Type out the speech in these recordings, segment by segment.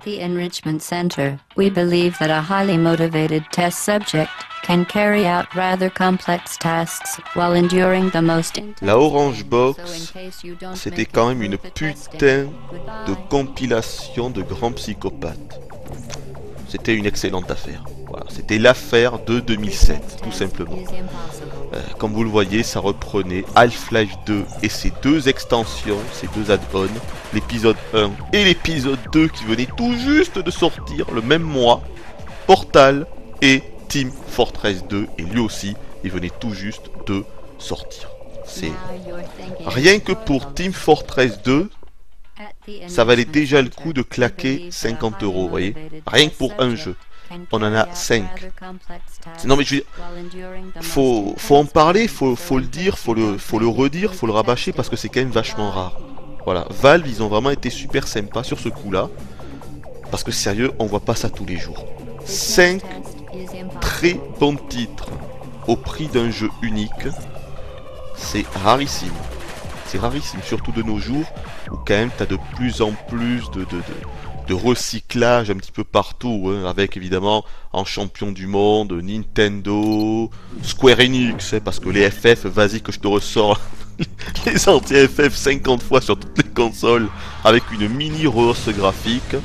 the Enrichment Center, we believe that a highly motivated test subject can carry out rather complex tasks while enduring the most intense. La Orange Box, c'était quand même une putain de compilation de grands psychopathes. C'était une excellente affaire. Voilà, c'était l'affaire de 2007, tout simplement. Comme vous le voyez, ça reprenait Half-Life 2 et ses deux extensions, ses deux add-ons, l'épisode 1 et l'épisode 2 qui venaient tout juste de sortir le même mois, Portal et Team Fortress 2, et lui aussi, il venait tout juste de sortir. C'est rien que pour Team Fortress 2, ça valait déjà le coup de claquer 50 €, vous voyez, rien que pour un jeu. On en a 5. Non mais je veux dire, faut en parler, faut le dire, faut le redire, faut le rabâcher parce que c'est quand même vachement rare. Voilà, Valve, ils ont vraiment été super sympas sur ce coup-là. Parce que sérieux, on voit pas ça tous les jours. 5 très bons titres au prix d'un jeu unique. C'est rarissime. C'est rarissime, surtout de nos jours où quand même t'as de plus en plus de recyclage un petit peu partout, hein, avec évidemment en champion du monde, Nintendo, Square Enix, hein, parce que les FF, vas-y que je te ressors les anti-FF 50 fois sur toutes les consoles, avec une mini rehausse graphique.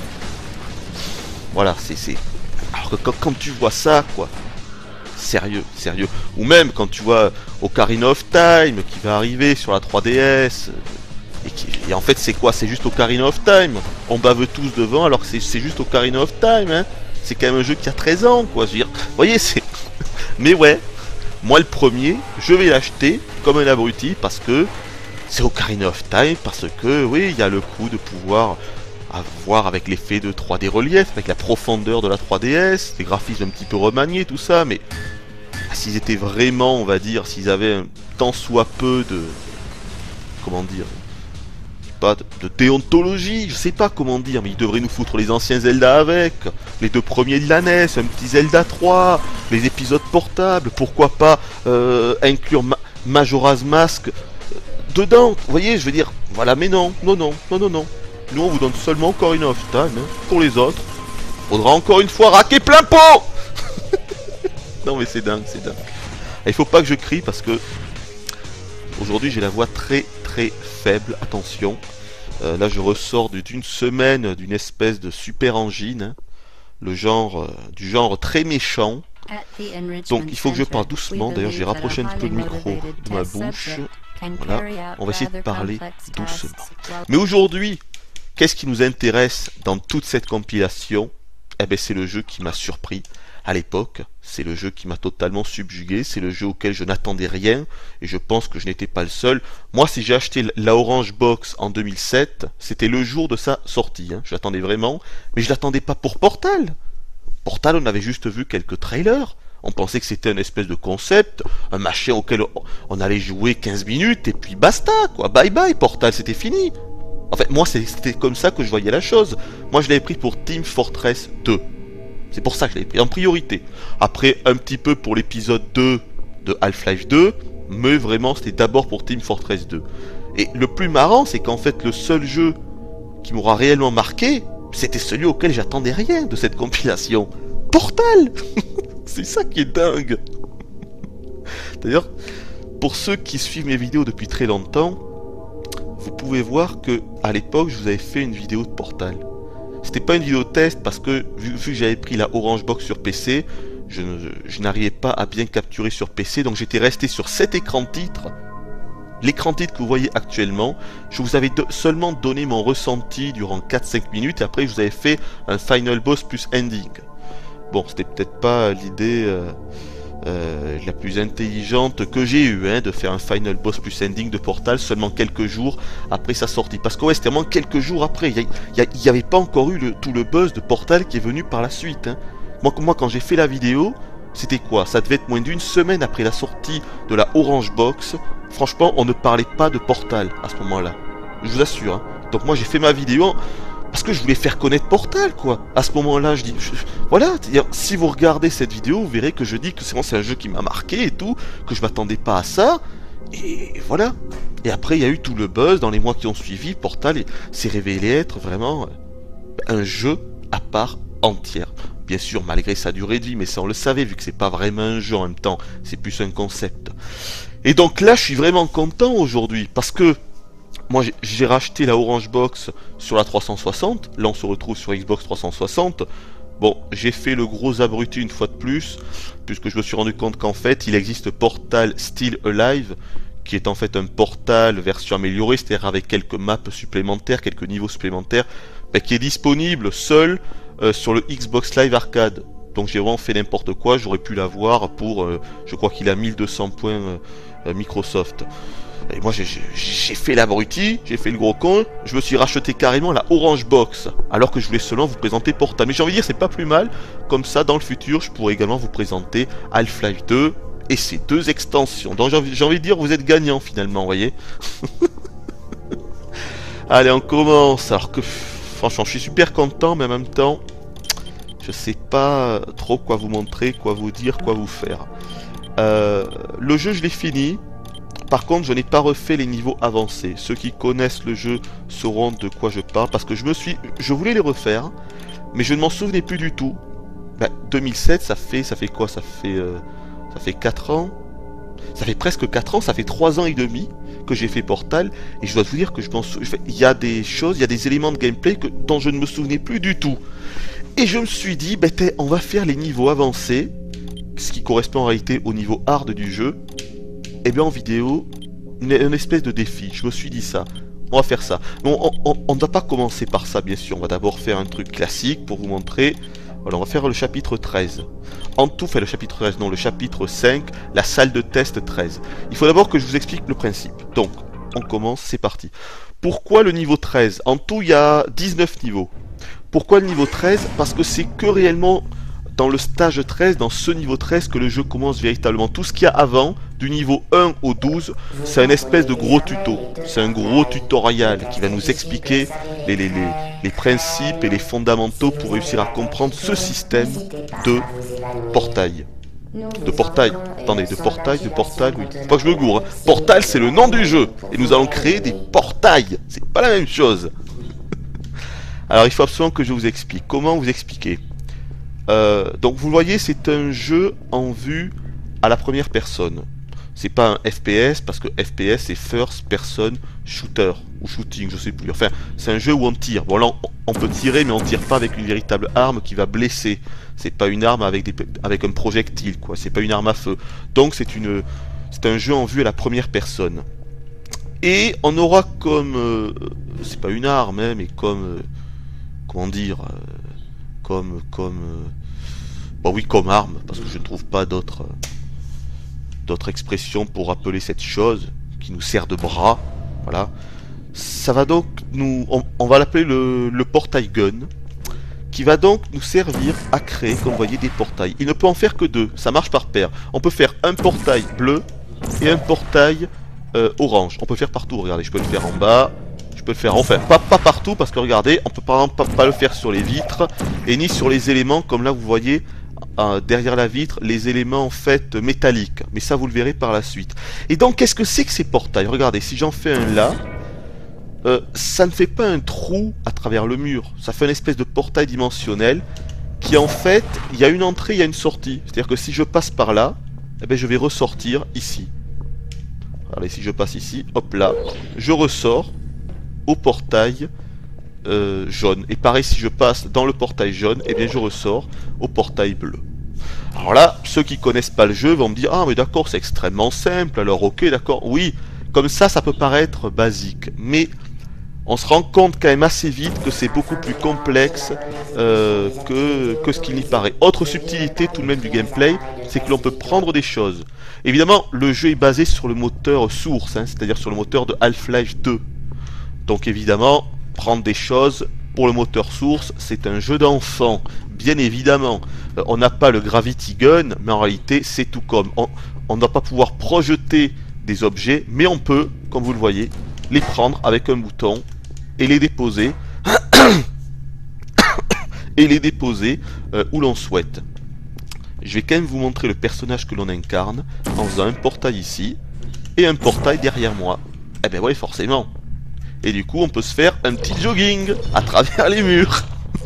Voilà, c'est... Alors que quand tu vois ça, quoi, sérieux. Ou même quand tu vois Ocarina of Time qui va arriver sur la 3DS... Et en fait c'est quoi? C'est juste Ocarina of Time. On bave tous devant alors que c'est juste Ocarina of Time, hein. C'est quand même un jeu qui a 13 ans, quoi. Je veux dire, vous voyez, c'est... Mais ouais, moi le premier, je vais l'acheter comme un abruti parce que c'est Ocarina of Time, parce que, oui, il y a le coup de pouvoir avoir avec l'effet de 3D relief, avec la profondeur de la 3DS, les graphismes un petit peu remaniés, tout ça, mais s'ils étaient vraiment, on va dire, s'ils avaient un tant soit peu de... Comment dire, de déontologie, je sais pas comment dire, mais ils devraient nous foutre les anciens Zelda avec, les deux premiers de la NES, un petit Zelda 3, les épisodes portables, pourquoi pas inclure Majora's Mask dedans, vous voyez, je veux dire, voilà, mais non, nous on vous donne seulement Ocarina of Time, hein. Pour les autres, faudra encore une fois raquer plein pot. Non mais c'est dingue. Et il faut pas que je crie parce que aujourd'hui j'ai la voix très faible, attention. Là je ressors d'une semaine d'une espèce de super angine, hein. Du genre très méchant. Donc il faut que je parle doucement, d'ailleurs j'ai rapproché un petit peu le micro de ma bouche. Voilà, on va essayer de parler doucement. Mais aujourd'hui, qu'est-ce qui nous intéresse dans toute cette compilation? Eh ben c'est le jeu qui m'a surpris à l'époque, c'est le jeu qui m'a totalement subjugué, c'est le jeu auquel je n'attendais rien, et je pense que je n'étais pas le seul. Moi, si j'ai acheté la Orange Box en 2007, c'était le jour de sa sortie, hein. Je l'attendais vraiment, mais je l'attendais pas pour Portal. Portal, on avait juste vu quelques trailers, on pensait que c'était un espèce de concept, un machin auquel on allait jouer 15 minutes, et puis basta, quoi, bye bye, Portal, c'était fini. En fait, moi, c'était comme ça que je voyais la chose. Moi, je l'avais pris pour Team Fortress 2. C'est pour ça que je l'avais pris en priorité. Après, un petit peu pour l'épisode 2 de Half-Life 2, mais vraiment, c'était d'abord pour Team Fortress 2. Et le plus marrant, c'est qu'en fait, le seul jeu qui m'aura réellement marqué, c'était celui auquel j'attendais rien de cette compilation. Portal. C'est ça qui est dingue. D'ailleurs, pour ceux qui suivent mes vidéos depuis très longtemps, vous pouvez voir que à l'époque, je vous avais fait une vidéo de Portal. C'était pas une vidéo test parce que vu que j'avais pris la Orange Box sur PC, je n'arrivais pas à bien capturer sur PC, donc j'étais resté sur cet écran titre. L'écran titre que vous voyez actuellement, je vous avais seulement donné mon ressenti durant 4-5 minutes et après je vous avais fait un Final Boss plus Ending. Bon, c'était peut-être pas l'idée la plus intelligente que j'ai eue, hein, de faire un Final Boss plus Ending de Portal seulement quelques jours après sa sortie. Parce que ouais, c'était vraiment quelques jours après, il n'y avait pas encore eu tout le buzz de Portal qui est venu par la suite, hein. Moi quand j'ai fait la vidéo, c'était quoi? Ça devait être moins d'une semaine après la sortie de la Orange Box. Franchement, on ne parlait pas de Portal à ce moment-là. Je vous assure, hein. Donc moi j'ai fait ma vidéo parce que je voulais faire connaître Portal, quoi. À ce moment-là, je dis... Voilà, si vous regardez cette vidéo, vous verrez que je dis que c'est un jeu qui m'a marqué et tout, que je m'attendais pas à ça, et voilà. Et après, il y a eu tout le buzz dans les mois qui ont suivi, Portal s'est révélé être vraiment un jeu à part entière. Bien sûr, malgré sa durée de vie, mais ça on le savait, vu que c'est pas vraiment un jeu en même temps, c'est plus un concept. Et donc là, je suis vraiment content aujourd'hui, parce que moi j'ai racheté la Orange Box sur la 360, là on se retrouve sur Xbox 360. Bon, j'ai fait le gros abruti une fois de plus, puisque je me suis rendu compte qu'en fait, il existe Portal Still Alive, qui est en fait un Portal version améliorée, c'est-à-dire avec quelques maps supplémentaires, quelques niveaux supplémentaires, qui est disponible seul sur le Xbox Live Arcade. Donc j'ai vraiment fait n'importe quoi, j'aurais pu l'avoir pour, je crois qu'il a 1200 points Microsoft. Et moi j'ai fait l'abruti, j'ai fait le gros con, je me suis racheté carrément la Orange Box, alors que je voulais seulement vous présenter Portal. Mais j'ai envie de dire, c'est pas plus mal, comme ça dans le futur je pourrais également vous présenter Half-Life 2 et ses deux extensions. Donc j'ai envie de dire, vous êtes gagnant finalement, vous voyez. Allez, on commence, alors que franchement je suis super content, mais en même temps, je sais pas trop quoi vous montrer, quoi vous dire, quoi vous faire. Le jeu je l'ai fini. Par contre, je n'ai pas refait les niveaux avancés. Ceux qui connaissent le jeu sauront de quoi je parle, parce que je voulais les refaire, mais je ne m'en souvenais plus du tout. 2007, ça fait quoi? Ça fait 4 ans. Ça fait presque 4 ans, ça fait 3 ans et demi que j'ai fait Portal, et je dois vous dire que je m'en souviens. Il y a des choses, il y a des éléments de gameplay dont je ne me souvenais plus du tout. Et je me suis dit, on va faire les niveaux avancés, ce qui correspond en réalité au niveau hard du jeu. Et bien en vidéo, une espèce de défi, je me suis dit ça, on va faire ça. Bon, on ne va pas commencer par ça bien sûr, on va d'abord faire un truc classique pour vous montrer. Voilà, on va faire le chapitre 13. En tout, le chapitre 13, non, le chapitre 5, la salle de test 13. Il faut d'abord que je vous explique le principe. Donc, on commence, c'est parti. Pourquoi le niveau 13? En tout, il y a 19 niveaux. Pourquoi le niveau 13? Parce que c'est que réellement dans le stage 13, dans ce niveau 13, que le jeu commence véritablement. Tout ce qu'il y a avant, du niveau 1 au 12, c'est une espèce de gros tuto. C'est un gros tutoriel qui va nous expliquer les principes et les fondamentaux pour réussir à comprendre ce système de portail. De portail, attendez, de portail, oui. Faut pas que je me gourre. Hein. Portal, c'est le nom du jeu. Et nous allons créer des portails. C'est pas la même chose. Alors, il faut absolument que je vous explique. Comment vous expliquer? Donc vous le voyez, c'est un jeu en vue à la première personne. C'est pas un FPS, parce que FPS c'est First Person Shooter ou Shooting, je sais plus. Enfin, c'est un jeu où on tire. Bon là, on peut tirer, mais on tire pas avec une véritable arme qui va blesser. C'est pas une arme avec un projectile, quoi. C'est pas une arme à feu. Donc c'est un jeu en vue à la première personne. Et on aura comme c'est pas une arme, hein, mais comme comment dire, bon oui, comme arme, parce que je ne trouve pas d'autres expressions pour appeler cette chose qui nous sert de bras. Voilà. Ça va donc on va l'appeler le portail gun, qui va donc nous servir à créer, comme vous voyez, des portails. Il ne peut en faire que deux, ça marche par paire. On peut faire un portail bleu et un portail orange. On peut le faire partout, regardez, je peux le faire en bas. Je peux le faire, enfin pas partout, parce que regardez, on peut par exemple pas le faire sur les vitres et ni sur les éléments, comme là vous voyez derrière la vitre les éléments en fait métalliques, mais ça vous le verrez par la suite. Et donc qu'est-ce que c'est que ces portails? Regardez, si j'en fais un là, ça ne fait pas un trou à travers le mur, ça fait une espèce de portail dimensionnel qui en fait, il y a une entrée, il y a une sortie, c'est à dire que si je passe par là, eh bien, je vais ressortir ici. Regardez, si je passe ici, hop là, je ressors au portail jaune. Et pareil, si je passe dans le portail jaune, et bien je ressors au portail bleu. Alors là, ceux qui connaissent pas le jeu vont me dire, ah mais d'accord, c'est extrêmement simple, alors ok, d'accord, oui, comme ça peut paraître basique, mais on se rend compte quand même assez vite que c'est beaucoup plus complexe que ce qu'il n'y paraît. Autre subtilité tout de même du gameplay, c'est que l'on peut prendre des choses. Évidemment, le jeu est basé sur le moteur source, hein, c'est-à-dire sur le moteur de Half-Life 2. Donc évidemment, prendre des choses pour le moteur source, c'est un jeu d'enfant, bien évidemment. On n'a pas le Gravity Gun, mais en réalité, c'est tout comme. On ne va pas pouvoir projeter des objets, mais on peut, comme vous le voyez, les prendre avec un bouton et les déposer, où l'on souhaite. Je vais quand même vous montrer le personnage que l'on incarne en faisant un portail ici et un portail derrière moi. Eh ben oui, forcément. Et du coup, on peut se faire un petit jogging à travers les murs.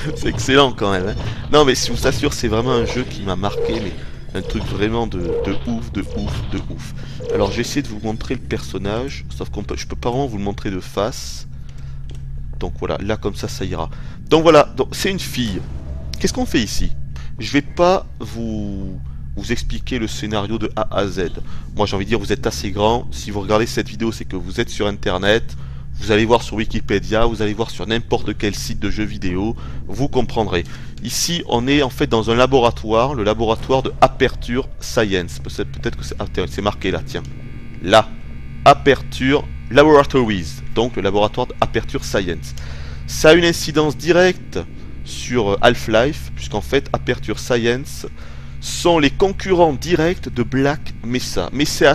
C'est excellent quand même. Hein. Non mais je vous assure, c'est vraiment un jeu qui m'a marqué, mais un truc vraiment de ouf, de ouf, de ouf. Alors j'ai essayé de vous montrer le personnage, sauf qu'on peut, je peux pas vraiment vous le montrer de face. Donc voilà, là comme ça ira. Donc voilà, donc c'est une fille. Qu'est-ce qu'on fait ici? Je vais pas vous expliquer le scénario de A à Z. Moi j'ai envie de dire, vous êtes assez grand. Si vous regardez cette vidéo, c'est que vous êtes sur internet. Vous allez voir sur Wikipédia, vous allez voir sur n'importe quel site de jeux vidéo, vous comprendrez. Ici, on est en fait dans un laboratoire, le laboratoire de Aperture Science. Peut-être que c'est marqué là, tiens. Là, Aperture Laboratories, donc le laboratoire d'Aperture Science. Ça a une incidence directe sur Half-Life, puisqu'en fait, Aperture Science sont les concurrents directs de Black Mesa. Mais c'est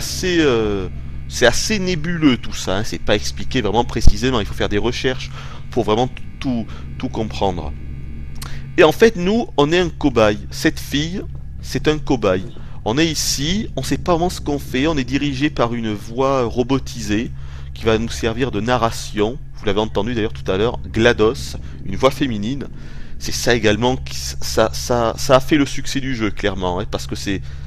assez nébuleux tout ça, hein. C'est pas expliqué vraiment précisément, il faut faire des recherches pour vraiment tout comprendre. Et en fait, nous, on est un cobaye. Cette fille, c'est un cobaye. On est ici, on sait pas vraiment ce qu'on fait, on est dirigé par une voix robotisée qui va nous servir de narration. Vous l'avez entendu d'ailleurs tout à l'heure, GLaDOS, une voix féminine. C'est ça également, ça a fait le succès du jeu, clairement, hein, parce que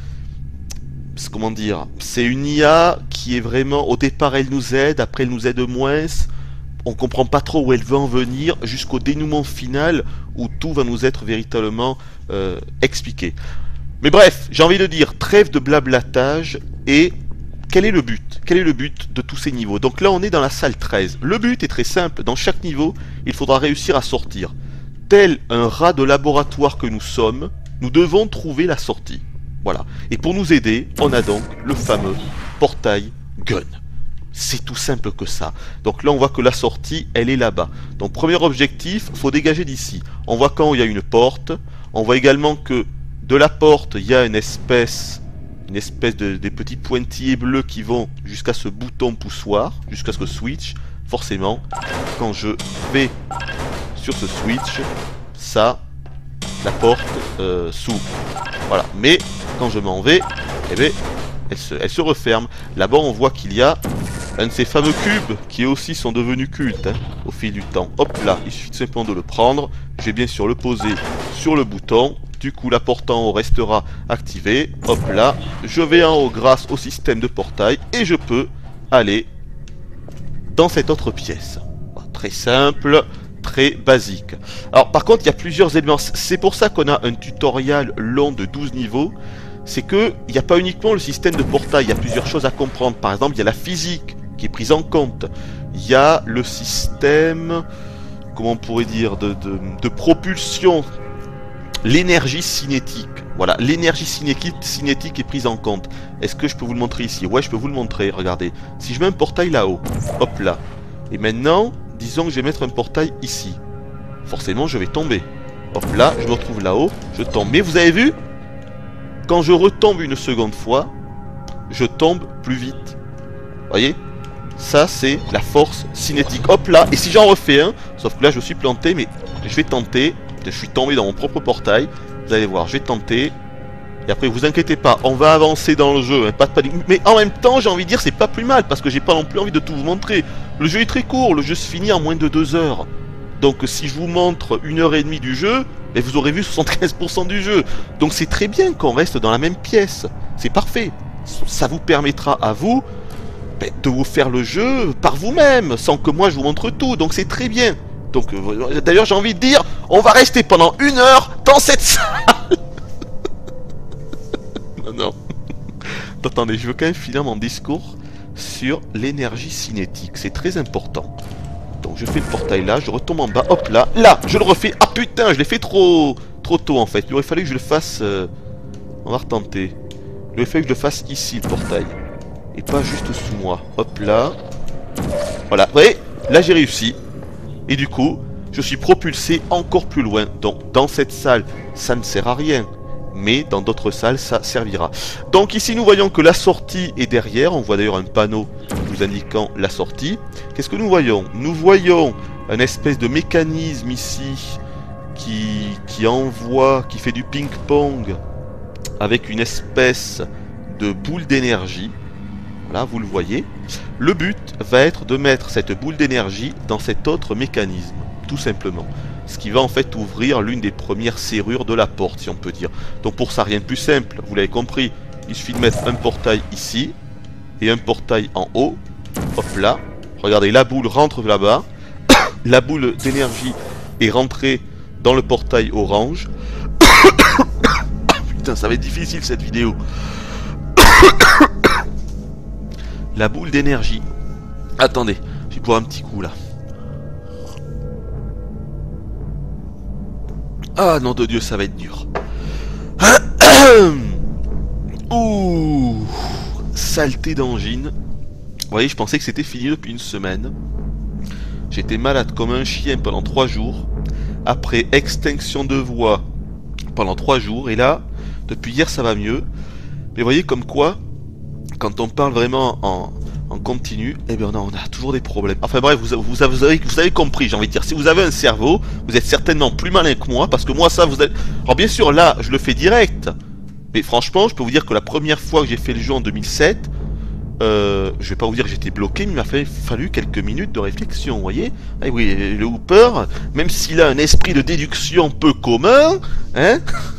comment dire, c'est une IA qui est vraiment, au départ elle nous aide, après elle nous aide moins, on comprend pas trop où elle veut en venir, jusqu'au dénouement final où tout va nous être véritablement expliqué. Mais bref, j'ai envie de dire, trêve de blablatage, et quel est le but? Quel est le but de tous ces niveaux? Donc là on est dans la salle 13, le but est très simple, dans chaque niveau, il faudra réussir à sortir. Tel un rat de laboratoire que nous sommes, nous devons trouver la sortie. Voilà. Et pour nous aider, on a donc le fameux portail gun. C'est tout simple que ça. Donc là, on voit que la sortie, elle est là-bas. Donc premier objectif, il faut dégager d'ici. On voit quand il y a une porte. On voit également que de la porte, il y a une espèce des petits pointillés bleus qui vont jusqu'à ce bouton poussoir, jusqu'à ce switch. Forcément, quand je vais sur ce switch, ça, la porte s'ouvre. Voilà. Mais quand je m'en vais, eh bien, elle se referme. Là-bas, on voit qu'il y a un de ces fameux cubes qui aussi sont devenus cultes, hein, au fil du temps. Hop là, il suffit simplement de le prendre. Je vais bien sûr le poser sur le bouton. Du coup, la porte en haut restera activée. Hop là, je vais en haut grâce au système de portail et je peux aller dans cette autre pièce. Voilà, très simple, très basique. Alors par contre, il y a plusieurs éléments. C'est pour ça qu'on a un tutoriel long de 12 niveaux. C'est que il n'y a pas uniquement le système de portail, il y a plusieurs choses à comprendre. Par exemple, il y a la physique qui est prise en compte. Il y a le système, comment on pourrait dire, de propulsion, l'énergie cinétique. Voilà, l'énergie cinétique est prise en compte. Est-ce que je peux vous le montrer ici? Ouais, je peux vous le montrer, regardez. Si je mets un portail là-haut, hop là. Et maintenant, disons que je vais mettre un portail ici. Forcément, je vais tomber. Hop là, je me retrouve là-haut, je tombe. Mais vous avez vu? Quand je retombe une seconde fois, je tombe plus vite. Voyez? Ça, c'est la force cinétique. Hop là, et si j'en refais un, sauf que là, je suis planté, mais je vais tenter. Je suis tombé dans mon propre portail. Vous allez voir, je vais tenter. Et après, vous inquiétez pas, on va avancer dans le jeu, hein, pas de panique. Mais en même temps, j'ai envie de dire, c'est pas plus mal, parce que j'ai pas non plus envie de tout vous montrer. Le jeu est très court, le jeu se finit en moins de 2 heures. Donc si je vous montre 1h30 du jeu, et vous aurez vu 75% du jeu. Donc c'est très bien qu'on reste dans la même pièce. C'est parfait. Ça vous permettra à vous de vous faire le jeu par vous-même, sans que moi je vous montre tout. Donc c'est très bien. Donc d'ailleurs j'ai envie de dire, on va rester pendant 1 heure dans cette salle. Non. Attendez, je veux quand même finir mon discours sur l'énergie cinétique. C'est très important. Donc je fais le portail là, je retombe en bas, hop là, là, je le refais. Ah putain, je l'ai fait trop tôt en fait. Il aurait fallu que je le fasse. On va retenter. Il aurait fallu que je le fasse ici le portail. Et pas juste sous moi. Hop là. Voilà, vous voyez, là j'ai réussi. Et du coup, je suis propulsé encore plus loin. Donc dans cette salle, ça ne sert à rien. Mais dans d'autres salles, ça servira. Donc ici, nous voyons que la sortie est derrière. On voit d'ailleurs un panneau nous indiquant la sortie. Qu'est-ce que nous voyons? Nous voyons un espèce de mécanisme ici qui envoie, qui fait du ping-pong avec une espèce de boule d'énergie. Voilà, vous le voyez. Le but va être de mettre cette boule d'énergie dans cet autre mécanisme. tout simplement. Ce qui va en fait ouvrir l'une des premières serrures de la porte, si on peut dire. Donc pour ça, rien de plus simple, vous l'avez compris. Il suffit de mettre un portail ici, et un portail en haut. Hop là. Regardez, la boule rentre là-bas. La boule d'énergie est rentrée dans le portail orange. Putain, ça va être difficile cette vidéo. La boule d'énergie. Attendez, je vais boire un petit coup là. Ah nom de Dieu, ça va être dur. Ouh, saleté d'angine. Vous voyez, je pensais que c'était fini depuis une semaine. J'étais malade comme un chien pendant 3 jours. Après extinction de voix pendant 3 jours. Et là, depuis hier, ça va mieux. Mais vous voyez comme quoi, quand on parle vraiment en continu, eh bien on a toujours des problèmes. Enfin bref, vous avez compris, j'ai envie de dire. Si vous avez un cerveau, vous êtes certainement plus malin que moi. Parce que moi, ça, vous êtes... Alors bien sûr, là, je le fais direct. Mais franchement, je peux vous dire que la première fois que j'ai fait le jeu en 2007... je vais pas vous dire que j'étais bloqué, mais il m'a fallu quelques minutes de réflexion, vous voyez. Ah oui, le Hooper, même s'il a un esprit de déduction peu commun, hein.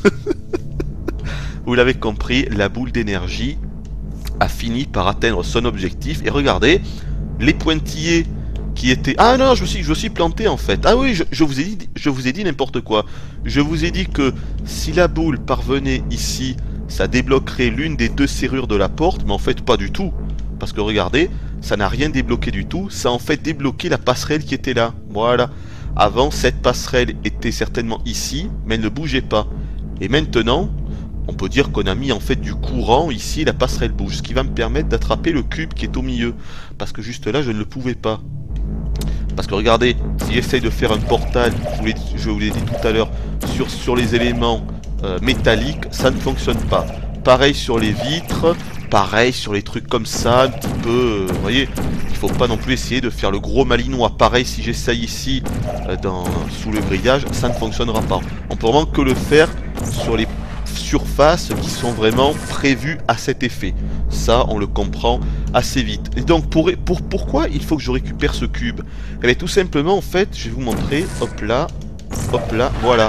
Vous l'avez compris, la boule d'énergie a fini par atteindre son objectif. Et regardez, les pointillés qui étaient... Ah non, je me suis planté en fait. Ah oui, je vous ai dit n'importe quoi. Je vous ai dit que si la boule parvenait ici, ça débloquerait l'une des 2 serrures de la porte, mais en fait pas du tout. Parce que regardez, ça n'a rien débloqué du tout, ça a en fait débloqué la passerelle qui était là. Voilà. Avant, cette passerelle était certainement ici, mais elle ne bougeait pas. Et maintenant, on peut dire qu'on a mis en fait du courant ici, la passerelle bouge. Ce qui va me permettre d'attraper le cube qui est au milieu. Parce que juste là, je ne le pouvais pas. Parce que regardez, si j'essaye de faire un portal, je vous l'ai dit tout à l'heure, sur les éléments métalliques, ça ne fonctionne pas. Pareil sur les vitres, pareil sur les trucs comme ça, un petit peu, vous voyez, il faut pas non plus essayer de faire le gros malinois. Pareil si j'essaye ici, sous le grillage, ça ne fonctionnera pas. On peut vraiment que le faire sur les surfaces qui sont vraiment prévues à cet effet. Ça, on le comprend assez vite. Et donc, pourquoi il faut que je récupère ce cube? Eh bien, tout simplement, en fait, je vais vous montrer, hop là, voilà.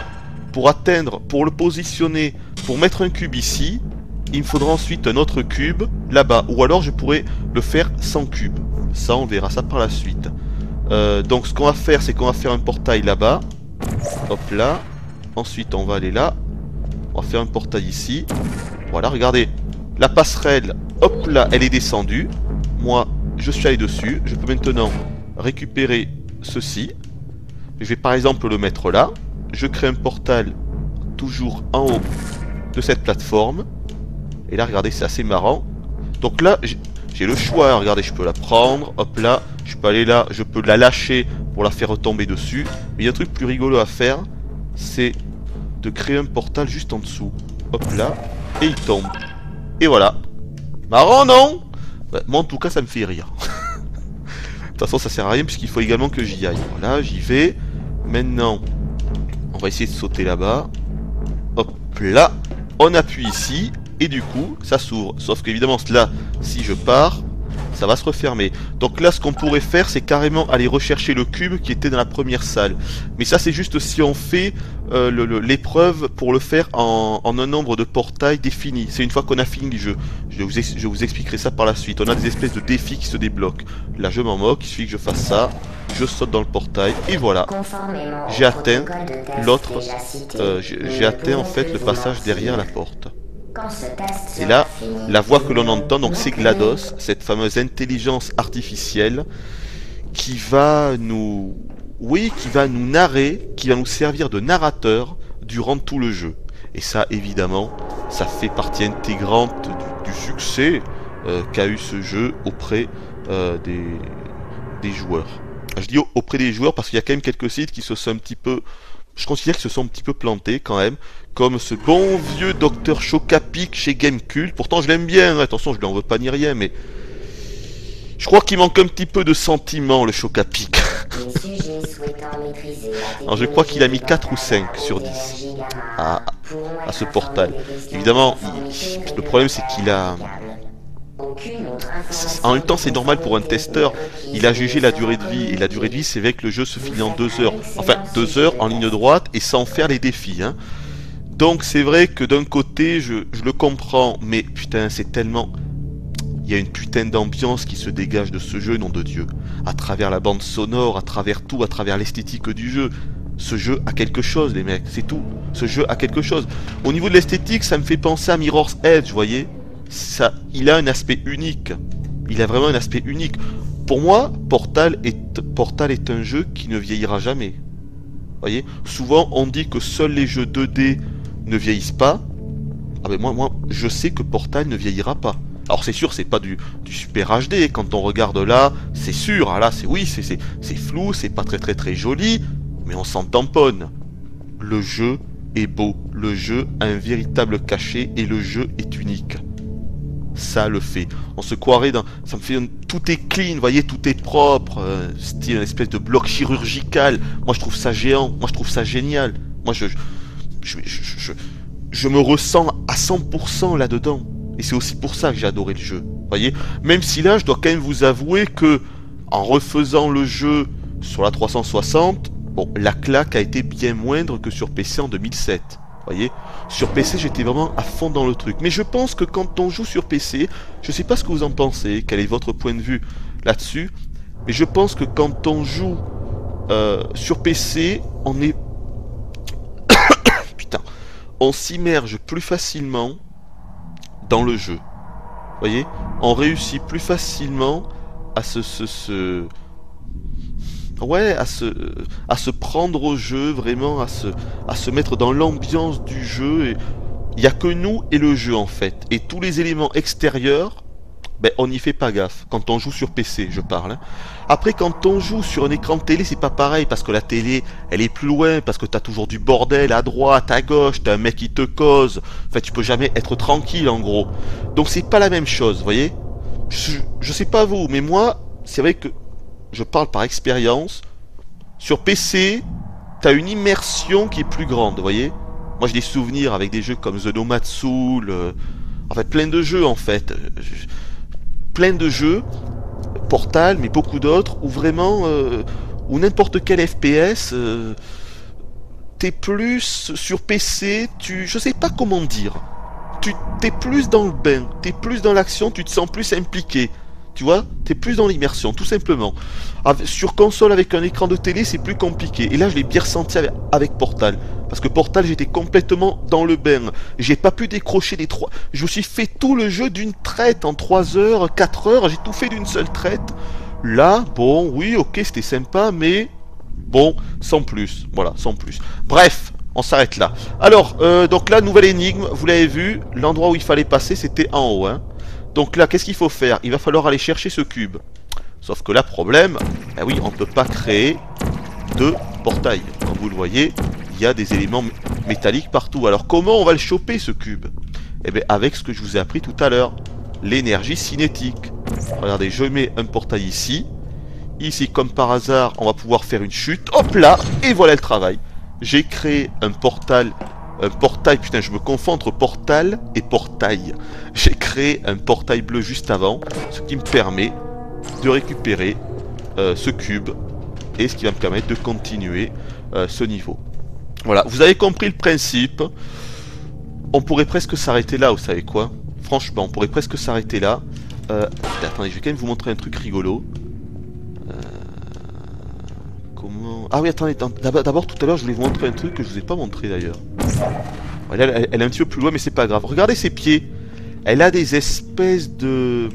Pour le positionner, pour mettre un cube ici, il me faudra ensuite un autre cube là-bas. Ou alors je pourrais le faire sans cube. Ça, on verra ça par la suite. Donc ce qu'on va faire, c'est qu'on va faire un portail là-bas. Hop là. Ensuite, on va aller là. On va faire un portail ici. Voilà, regardez. La passerelle, hop là, elle est descendue. Moi, je suis allé dessus. Je peux maintenant récupérer ceci. Je vais par exemple le mettre là. Je crée un portal toujours en haut de cette plateforme. Et là, regardez, c'est assez marrant. Donc là, j'ai le choix. Regardez, je peux la prendre. Hop là. Je peux aller là. Je peux la lâcher pour la faire retomber dessus. Mais il y a un truc plus rigolo à faire. C'est de créer un portal juste en dessous. Hop là. Et il tombe. Et voilà. Marrant, non? Bah, moi, en tout cas, ça me fait rire. De toute façon, ça sert à rien puisqu'il faut également que j'y aille. Voilà, j'y vais. Maintenant, on va essayer de sauter là-bas. Hop là. On appuie ici. Et du coup, ça s'ouvre. Sauf qu'évidemment, là, si je pars, ça va se refermer. Donc là, ce qu'on pourrait faire, c'est carrément aller rechercher le cube qui était dans la première salle. Mais ça, c'est juste si on fait l'épreuve pour le faire en un nombre de portails défini. C'est une fois qu'on a fini le jeu. Je vous expliquerai ça par la suite. On a des espèces de défis qui se débloquent. Là, je m'en moque. Il suffit que je fasse ça. Je saute dans le portail. Et voilà. J'ai atteint l'autre... j'ai atteint en fait le passage derrière la porte. Et là, la voix que l'on entend, donc c'est GLaDOS, cette fameuse intelligence artificielle qui va nous... Oui, qui va nous narrer, qui va nous servir de narrateur durant tout le jeu. Et ça, évidemment, ça fait partie intégrante du succès qu'a eu ce jeu auprès des joueurs. Je dis auprès des joueurs parce qu'il y a quand même quelques sites qui se sont un petit peu... Je considère qu'ils se sont un petit peu plantés quand même, comme ce bon vieux Dr Chocapic chez Gamecult. Pourtant je l'aime bien, hein. Attention, je lui en veux pas ni rien, mais je crois qu'il manque un petit peu de sentiment, le Chocapic. Alors je crois qu'il a mis 4 ou 5 sur 10 à ce portal. Évidemment, le problème c'est qu'il a... En même temps, c'est normal pour un testeur. Il a jugé la durée de vie. Et la durée de vie, c'est vrai que le jeu se finit en 2 heures. Enfin, 2 heures en ligne droite et sans faire les défis. Hein. Donc, c'est vrai que d'un côté, je le comprends. Mais putain, c'est tellement... Il y a une putain d'ambiance qui se dégage de ce jeu, nom de Dieu. À travers la bande sonore, à travers tout, à travers l'esthétique du jeu. Ce jeu a quelque chose, les mecs, c'est tout. Ce jeu a quelque chose. Au niveau de l'esthétique, ça me fait penser à Mirror's Edge, vous voyez. Ça, il a un aspect unique. Il a vraiment un aspect unique. Pour moi, Portal est un jeu qui ne vieillira jamais. Vous voyez. Souvent, on dit que seuls les jeux 2D ne vieillissent pas. Ah ben moi, je sais que Portal ne vieillira pas. Alors c'est sûr, c'est pas du super HD. Quand on regarde là, c'est sûr. Ah là, c'est flou, c'est pas très joli. Mais on s'en tamponne. Le jeu est beau. Le jeu a un véritable cachet et le jeu est unique. Ça le fait. On se croirait dans... Ça me fait... Tout est clean, vous voyez, tout est propre. Style une espèce de bloc chirurgical. Moi, je trouve ça géant. Moi, je trouve ça génial. Moi, je me ressens à 100% là-dedans. Et c'est aussi pour ça que j'ai adoré le jeu. Vous voyez, même si là, je dois quand même vous avouer que, en refaisant le jeu sur la 360... Bon, la claque a été bien moindre que sur PC en 2007. Vous voyez, sur PC, j'étais vraiment à fond dans le truc. Mais je pense que quand on joue sur PC, je sais pas ce que vous en pensez, quel est votre point de vue là-dessus, mais je pense que quand on joue sur PC, on est... Putain, on s'immerge plus facilement dans le jeu. Vous voyez, on réussit plus facilement à ouais, à se prendre au jeu, vraiment à se mettre dans l'ambiance du jeu. Il n'y a que nous et le jeu en fait. Et tous les éléments extérieurs, ben on n'y fait pas gaffe. Quand on joue sur PC, je parle. Hein. Après, quand on joue sur un écran de télé, c'est pas pareil parce que la télé, elle est plus loin, parce que t'as toujours du bordel à droite, à gauche, t'as un mec qui te cause. Enfin, tu peux jamais être tranquille en gros. Donc c'est pas la même chose, vous voyez. Je sais pas vous, mais moi, c'est vrai que je parle par expérience. Sur PC, t'as une immersion qui est plus grande, vous voyez. Moi j'ai des souvenirs avec des jeux comme The Nomad Soul, en fait plein de jeux en fait. Plein de jeux, Portal, mais beaucoup d'autres, où vraiment, ou n'importe quel FPS, t'es plus sur PC, je sais pas comment dire. T'es plus dans le bain, t'es plus dans l'action, tu te sens plus impliqué. Tu vois, t'es plus dans l'immersion, tout simplement. Sur console avec un écran de télé, c'est plus compliqué. Et là, je l'ai bien ressenti avec Portal. Parce que Portal, j'étais complètement dans le bain. J'ai pas pu décrocher les 3... Je me suis fait tout le jeu d'une traite, en 3 heures, 4 heures, j'ai tout fait d'une seule traite. Là, bon, oui, ok, c'était sympa, mais... Bon, sans plus. Voilà, sans plus. Bref, on s'arrête là. Alors, donc là, nouvelle énigme, vous l'avez vu, l'endroit où il fallait passer, c'était en haut, hein. Donc là, qu'est-ce qu'il faut faire? Il va falloir aller chercher ce cube. Sauf que là, problème, ben oui, on ne peut pas créer de portail. Comme vous le voyez, il y a des éléments métalliques partout. Alors comment on va le choper, ce cube? Eh bien, avec ce que je vous ai appris tout à l'heure. L'énergie cinétique. Regardez, je mets un portail ici. Ici, comme par hasard, on va pouvoir faire une chute. Hop là, et voilà le travail. J'ai créé un portail... Un portail, putain, je me confonds entre portal et portail. J'ai créé un portail bleu juste avant, ce qui me permet de récupérer ce cube et ce qui va me permettre de continuer ce niveau. Voilà, vous avez compris le principe. On pourrait presque s'arrêter là, vous savez quoi? Franchement, on pourrait presque s'arrêter là. Attendez, je vais quand même vous montrer un truc rigolo. Comment... Ah oui, attendez, d'abord tout à l'heure je voulais vous montrer un truc que je vous ai pas montré d'ailleurs. Elle est un petit peu plus loin mais c'est pas grave. Regardez ses pieds. Elle a des espèces de...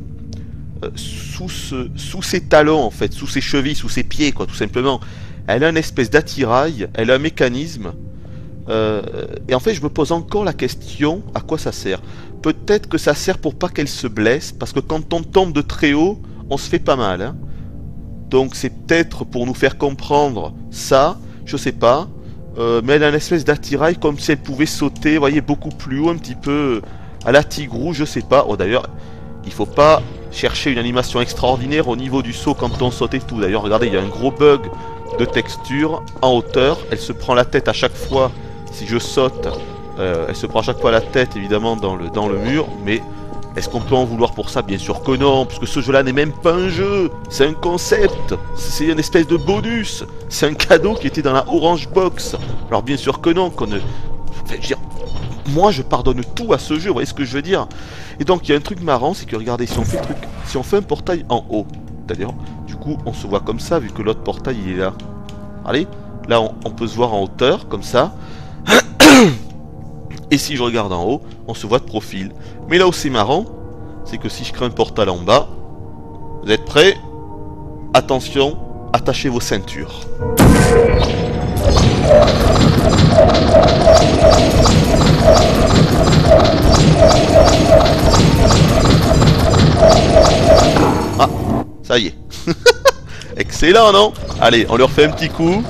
sous ses talons en fait, sous ses chevilles, sous ses pieds quoi, tout simplement. Elle a une espèce d'attirail, elle a un mécanisme. Et en fait je me pose encore la question, à quoi ça sert? Peut-être que ça sert pour pas qu'elle se blesse, parce que quand on tombe de très haut, on se fait pas mal, hein. Donc c'est peut-être pour nous faire comprendre ça, je sais pas. Mais elle a une espèce d'attirail comme si elle pouvait sauter, vous voyez, beaucoup plus haut, un petit peu à la Tigrou, je sais pas. Oh d'ailleurs, il faut pas chercher une animation extraordinaire au niveau du saut quand on saute et tout. D'ailleurs, regardez, il y a un gros bug de texture en hauteur. Elle se prend la tête à chaque fois, si je saute, elle se prend à chaque fois la tête évidemment dans le mur. Mais Est-ce qu'on peut en vouloir pour ça? Bien sûr que non, puisque ce jeu-là n'est même pas un jeu, c'est un concept, c'est une espèce de bonus, c'est un cadeau qui était dans la Orange Box. Alors bien sûr que non, qu'on ne... Enfin, je veux dire, moi je pardonne tout à ce jeu, vous voyez ce que je veux dire? Et donc il y a un truc marrant, c'est que regardez, si on fait le truc, si on fait un portail en haut, d'ailleurs, du coup on se voit comme ça, vu que l'autre portail il est là. Allez, là on peut se voir en hauteur, comme ça. Et si je regarde en haut, on se voit de profil. Mais là où c'est marrant, c'est que si je crée un portal en bas, vous êtes prêts? Attention, attachez vos ceintures. Ah, ça y est. Excellent, non? Allez, on leur fait un petit coup.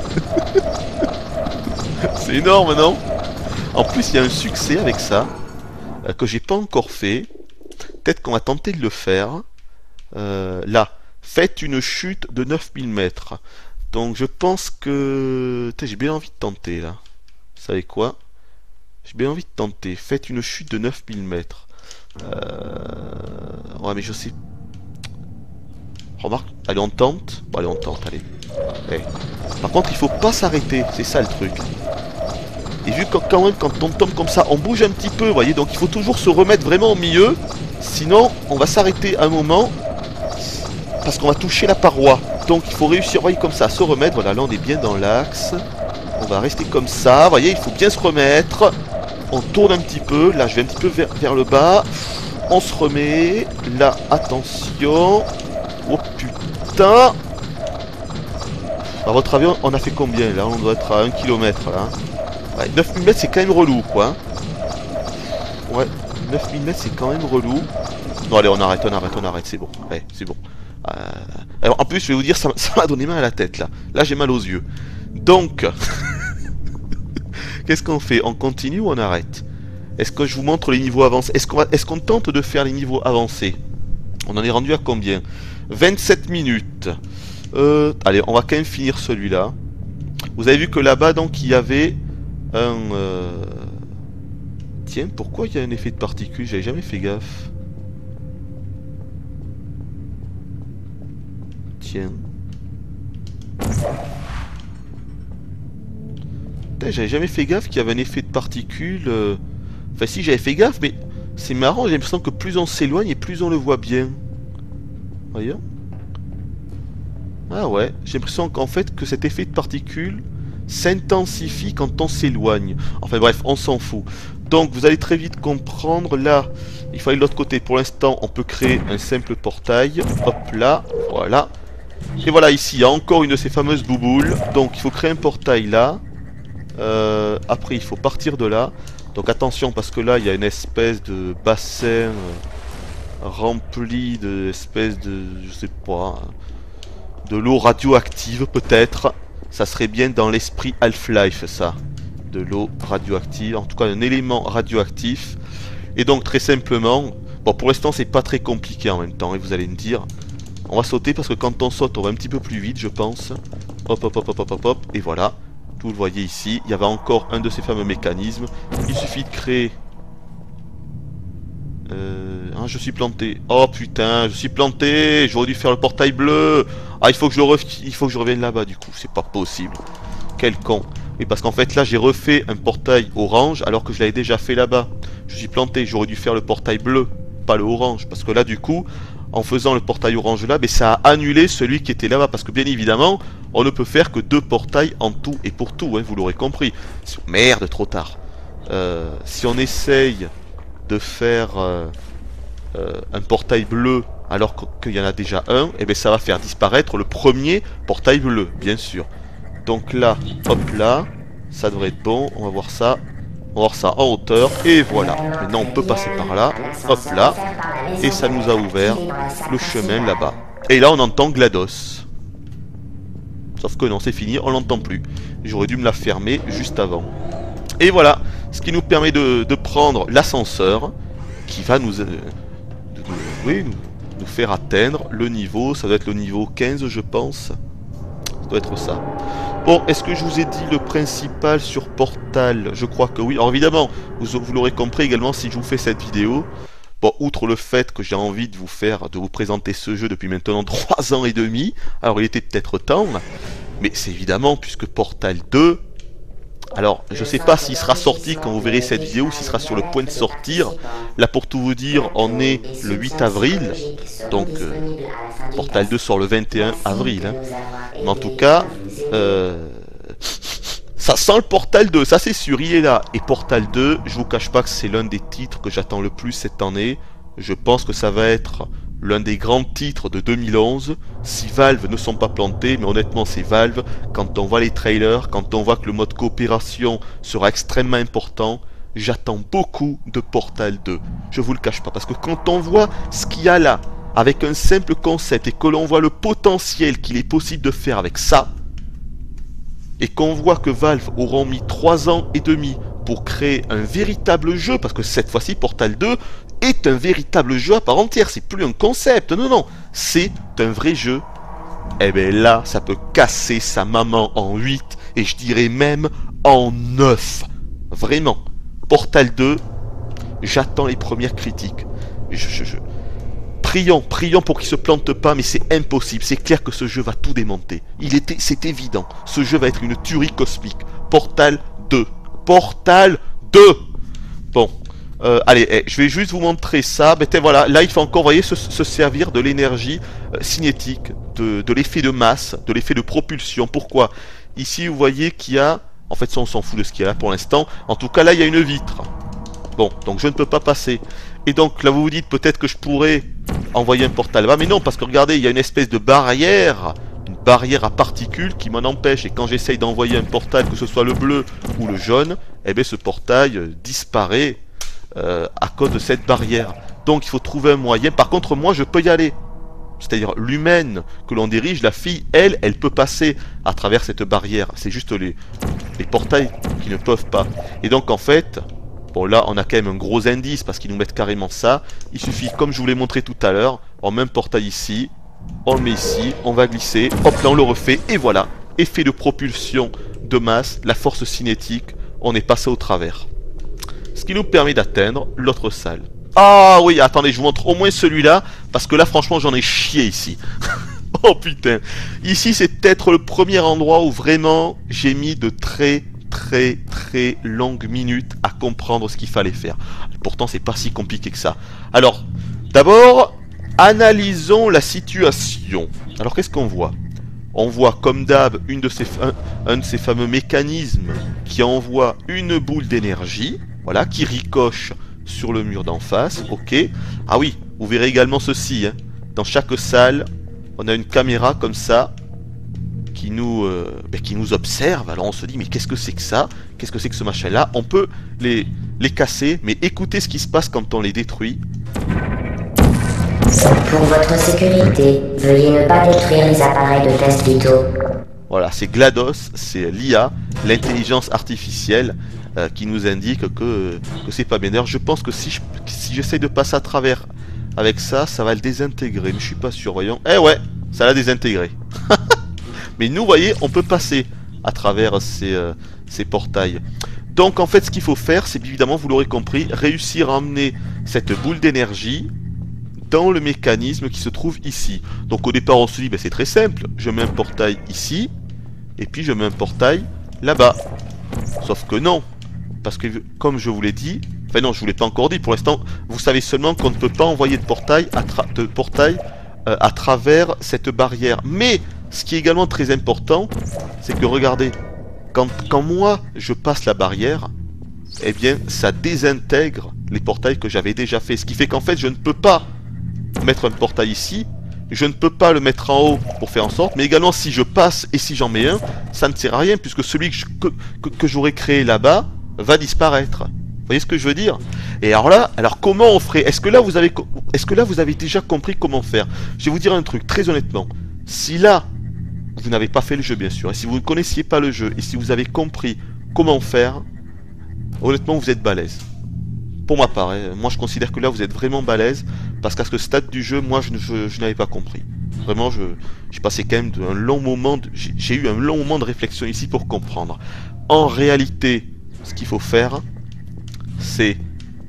C'est énorme, non? En plus, il y a un succès avec ça, que j'ai pas encore fait. Peut-être qu'on va tenter de le faire. Là, faites une chute de 9000 mètres. Donc je pense que... J'ai bien envie de tenter, là. Vous savez quoi? J'ai bien envie de tenter. Faites une chute de 9000 mètres. Ouais, mais je sais... Remarque, allez, on tente. Bon, allez, on tente, allez. Ouais. Par contre, il faut pas s'arrêter. C'est ça, le truc. Et vu que quand même, quand on tombe comme ça, on bouge un petit peu, vous voyez, donc il faut toujours se remettre vraiment au milieu, sinon on va s'arrêter un moment, parce qu'on va toucher la paroi. Donc il faut réussir, vous voyez, comme ça, à se remettre. Voilà, là on est bien dans l'axe, on va rester comme ça, vous voyez, il faut bien se remettre, on tourne un petit peu, là je vais un petit peu vers le bas, on se remet, là, attention, oh putain. À votre avis, on a fait combien là? On doit être à 1 km là. Ouais, 9000 mètres c'est quand même relou quoi. Ouais, 9000 mètres c'est quand même relou. Non allez, on arrête, c'est bon. Ouais, c'est bon. Alors en plus je vais vous dire, ça m'a donné mal à la tête là. Là j'ai mal aux yeux. Donc, qu'est-ce qu'on fait? On continue ou on arrête? Est-ce que je vous montre les niveaux avancés? Est-ce qu'on tente de faire les niveaux avancés? On en est rendu à combien? 27 minutes. Allez, on va quand même finir celui-là. Vous avez vu que là-bas donc il y avait un... Tiens, pourquoi il y a un effet de particules? J'avais jamais fait gaffe. Tiens. J'avais jamais fait gaffe qu'il y avait un effet de particules. Enfin si, j'avais fait gaffe, mais c'est marrant, j'ai l'impression que plus on s'éloigne et plus on le voit bien. Voyons. Ah ouais, j'ai l'impression qu'en fait que cet effet de particules s'intensifie quand on s'éloigne. Enfin bref, on s'en fout. Donc vous allez très vite comprendre, là, il faut aller de l'autre côté. Pour l'instant, on peut créer un simple portail. Hop là, voilà. Et voilà, ici, il y a encore une de ces fameuses bouboules. Donc il faut créer un portail là. Après, il faut partir de là. Donc attention, parce que là, il y a une espèce de bassin rempli de espèces de... je sais pas... de l'eau radioactive peut-être. Ça serait bien dans l'esprit Half-Life ça. De l'eau radioactive. En tout cas un élément radioactif. Et donc très simplement. Bon pour l'instant c'est pas très compliqué en même temps. Et vous allez me dire. On va sauter parce que quand on saute on va un petit peu plus vite je pense. Hop hop hop hop hop hop hop. Et voilà. Vous le voyez ici. Il y avait encore un de ces fameux mécanismes. Il suffit de créer... je suis planté. Oh putain, je suis planté. J'aurais dû faire le portail bleu. Ah, il faut que je revienne là-bas du coup. C'est pas possible. Quel con. Oui, parce qu'en fait là, j'ai refait un portail orange alors que je l'avais déjà fait là-bas. Je suis planté. J'aurais dû faire le portail bleu, pas le orange. Parce que là, du coup, en faisant le portail orange là, mais ça a annulé celui qui était là-bas. Parce que bien évidemment, on ne peut faire que 2 portails en tout et pour tout. Hein, vous l'aurez compris. Merde, trop tard. Si on essaye de faire... un portail bleu alors qu'il y en a déjà un, et bien ça va faire disparaître le premier portail bleu, bien sûr. Donc là, hop là, ça devrait être bon, on va voir ça. On va voir ça en hauteur, et voilà. Maintenant on peut passer par là, hop là, et ça nous a ouvert le chemin là-bas. Et là on entend GLaDOS. Sauf que non, c'est fini, on l'entend plus. J'aurais dû me la fermer juste avant. Et voilà, ce qui nous permet de prendre l'ascenseur, qui va nous faire atteindre le niveau, ça doit être le niveau 15 je pense. Ça doit être ça. Bon, est-ce que je vous ai dit le principal sur Portal? Je crois que oui. Alors évidemment, vous l'aurez compris également si je vous fais cette vidéo. Bon, outre le fait que j'ai envie de vous présenter ce jeu depuis maintenant 3 ans et demi, alors il était peut-être temps, mais c'est évidemment, puisque Portal 2, alors je sais pas s'il sera sorti quand vous verrez cette vidéo, s'il sera sur le point de sortir. Là pour tout vous dire, on est le 8 avril, donc Portal 2 sort le 21 avril, hein. Mais en tout cas, ça sent le Portal 2, ça c'est sûr, il est là. Et Portal 2, je vous cache pas que c'est l'un des titres que j'attends le plus cette année. Je pense que ça va être l'un des grands titres de 2011, si Valve ne sont pas plantés, mais honnêtement c'est Valve, quand on voit les trailers, quand on voit que le mode coopération sera extrêmement important, j'attends beaucoup de Portal 2, je vous le cache pas, parce que quand on voit ce qu'il y a là, avec un simple concept, et que l'on voit le potentiel qu'il est possible de faire avec ça, et qu'on voit que Valve auront mis 3 ans et demi pour créer un véritable jeu, parce que cette fois-ci Portal 2 est un véritable jeu à part entière, c'est plus un concept, non, c'est un vrai jeu. Et bien là, ça peut casser sa maman en 8, et je dirais même en 9. Vraiment. Portal 2, j'attends les premières critiques. Prions pour qu'il se plante pas, mais c'est impossible, c'est clair que ce jeu va tout démonter. C'est évident, ce jeu va être une tuerie cosmique. Portal 2. Portal 2. Bon. Allez, je vais juste vous montrer ça. Ben, voilà, là il faut encore, voyez, se servir de l'énergie cinétique, de l'effet de masse, de l'effet de propulsion. Pourquoi? Ici vous voyez qu'il y a, en fait ça on s'en fout de ce qu'il y a là pour l'instant. En tout cas là il y a une vitre. Bon, donc je ne peux pas passer. Et donc là vous vous dites peut-être que je pourrais envoyer un portal là-bas, mais non, parce que regardez, il y a une espèce de barrière, une barrière à particules qui m'en empêche. Et quand j'essaye d'envoyer un portal, que ce soit le bleu ou le jaune, eh bien ce portail disparaît. À cause de cette barrière. Donc il faut trouver un moyen. Par contre moi je peux y aller. C'est-à-dire l'humaine que l'on dirige, la fille, elle peut passer à travers cette barrière. C'est juste les portails qui ne peuvent pas. Et donc en fait, bon là on a quand même un gros indice parce qu'ils nous mettent carrément ça. Il suffit, comme je vous l'ai montré tout à l'heure, on met un portail ici, on le met ici, on va glisser, hop là on le refait et voilà. Effet de propulsion de masse, la force cinétique, on est passé au travers. Ce qui nous permet d'atteindre l'autre salle. Ah oui, attendez, je vous montre au moins celui-là, parce que là, franchement, j'en ai chié ici. Oh putain. Ici, c'est peut-être le premier endroit où vraiment j'ai mis de très longues minutes à comprendre ce qu'il fallait faire. Pourtant, c'est pas si compliqué que ça. Alors, d'abord, analysons la situation. Alors, qu'est-ce qu'on voit? On voit, comme d'hab, un de ces fameux mécanismes qui envoie une boule d'énergie. Voilà, qui ricoche sur le mur d'en face, ok. Ah oui, vous verrez également ceci, hein. Dans chaque salle, on a une caméra comme ça, qui nous observe. Alors on se dit, mais qu'est-ce que c'est que ça? Qu'est-ce que c'est que ce machin-là? On peut les casser, mais écoutez ce qui se passe quand on les détruit. Pour votre sécurité, veuillez ne pas détruire les appareils de test vitaux. Voilà, c'est GLaDOS, c'est l'IA, l'intelligence artificielle, qui nous indique que c'est pas bien. D'ailleurs, je pense que si j'essaye de passer à travers avec ça, ça va le désintégrer. Mais je suis pas sûr, voyons. Eh ouais, ça l'a désintégré. Mais nous, voyez, on peut passer à travers ces portails. Donc, en fait, ce qu'il faut faire, c'est évidemment, vous l'aurez compris, réussir à emmener cette boule d'énergie dans le mécanisme qui se trouve ici. Donc, au départ, on se dit, ben, c'est très simple. Je mets un portail ici, et puis je mets un portail là-bas. Sauf que non. Parce que, comme je vous l'ai dit, enfin non, je vous l'ai pas encore dit, pour l'instant, vous savez seulement qu'on ne peut pas envoyer de portail à travers cette barrière. Mais, ce qui est également très important, c'est que, regardez, quand moi, je passe la barrière, eh bien, ça désintègre les portails que j'avais déjà fait. Ce qui fait qu'en fait, je ne peux pas mettre un portail ici, je ne peux pas le mettre en haut pour faire en sorte, mais également si je passe et si j'en mets un, ça ne sert à rien, puisque celui que j'aurais créé là-bas va disparaître. Vous voyez ce que je veux dire? Et alors là, comment on ferait? Est-ce que là vous avez déjà compris comment faire? Je vais vous dire un truc, très honnêtement. Si là, vous n'avez pas fait le jeu bien sûr, et si vous ne connaissiez pas le jeu, et si vous avez compris comment faire, honnêtement vous êtes balèze. Pour ma part, hein, moi je considère que là vous êtes vraiment balèze, parce qu'à ce stade du jeu, moi je n'avais pas compris. Vraiment, j'ai passé quand même un long moment, j'ai eu un long moment de réflexion ici pour comprendre. En réalité, ce qu'il faut faire, c'est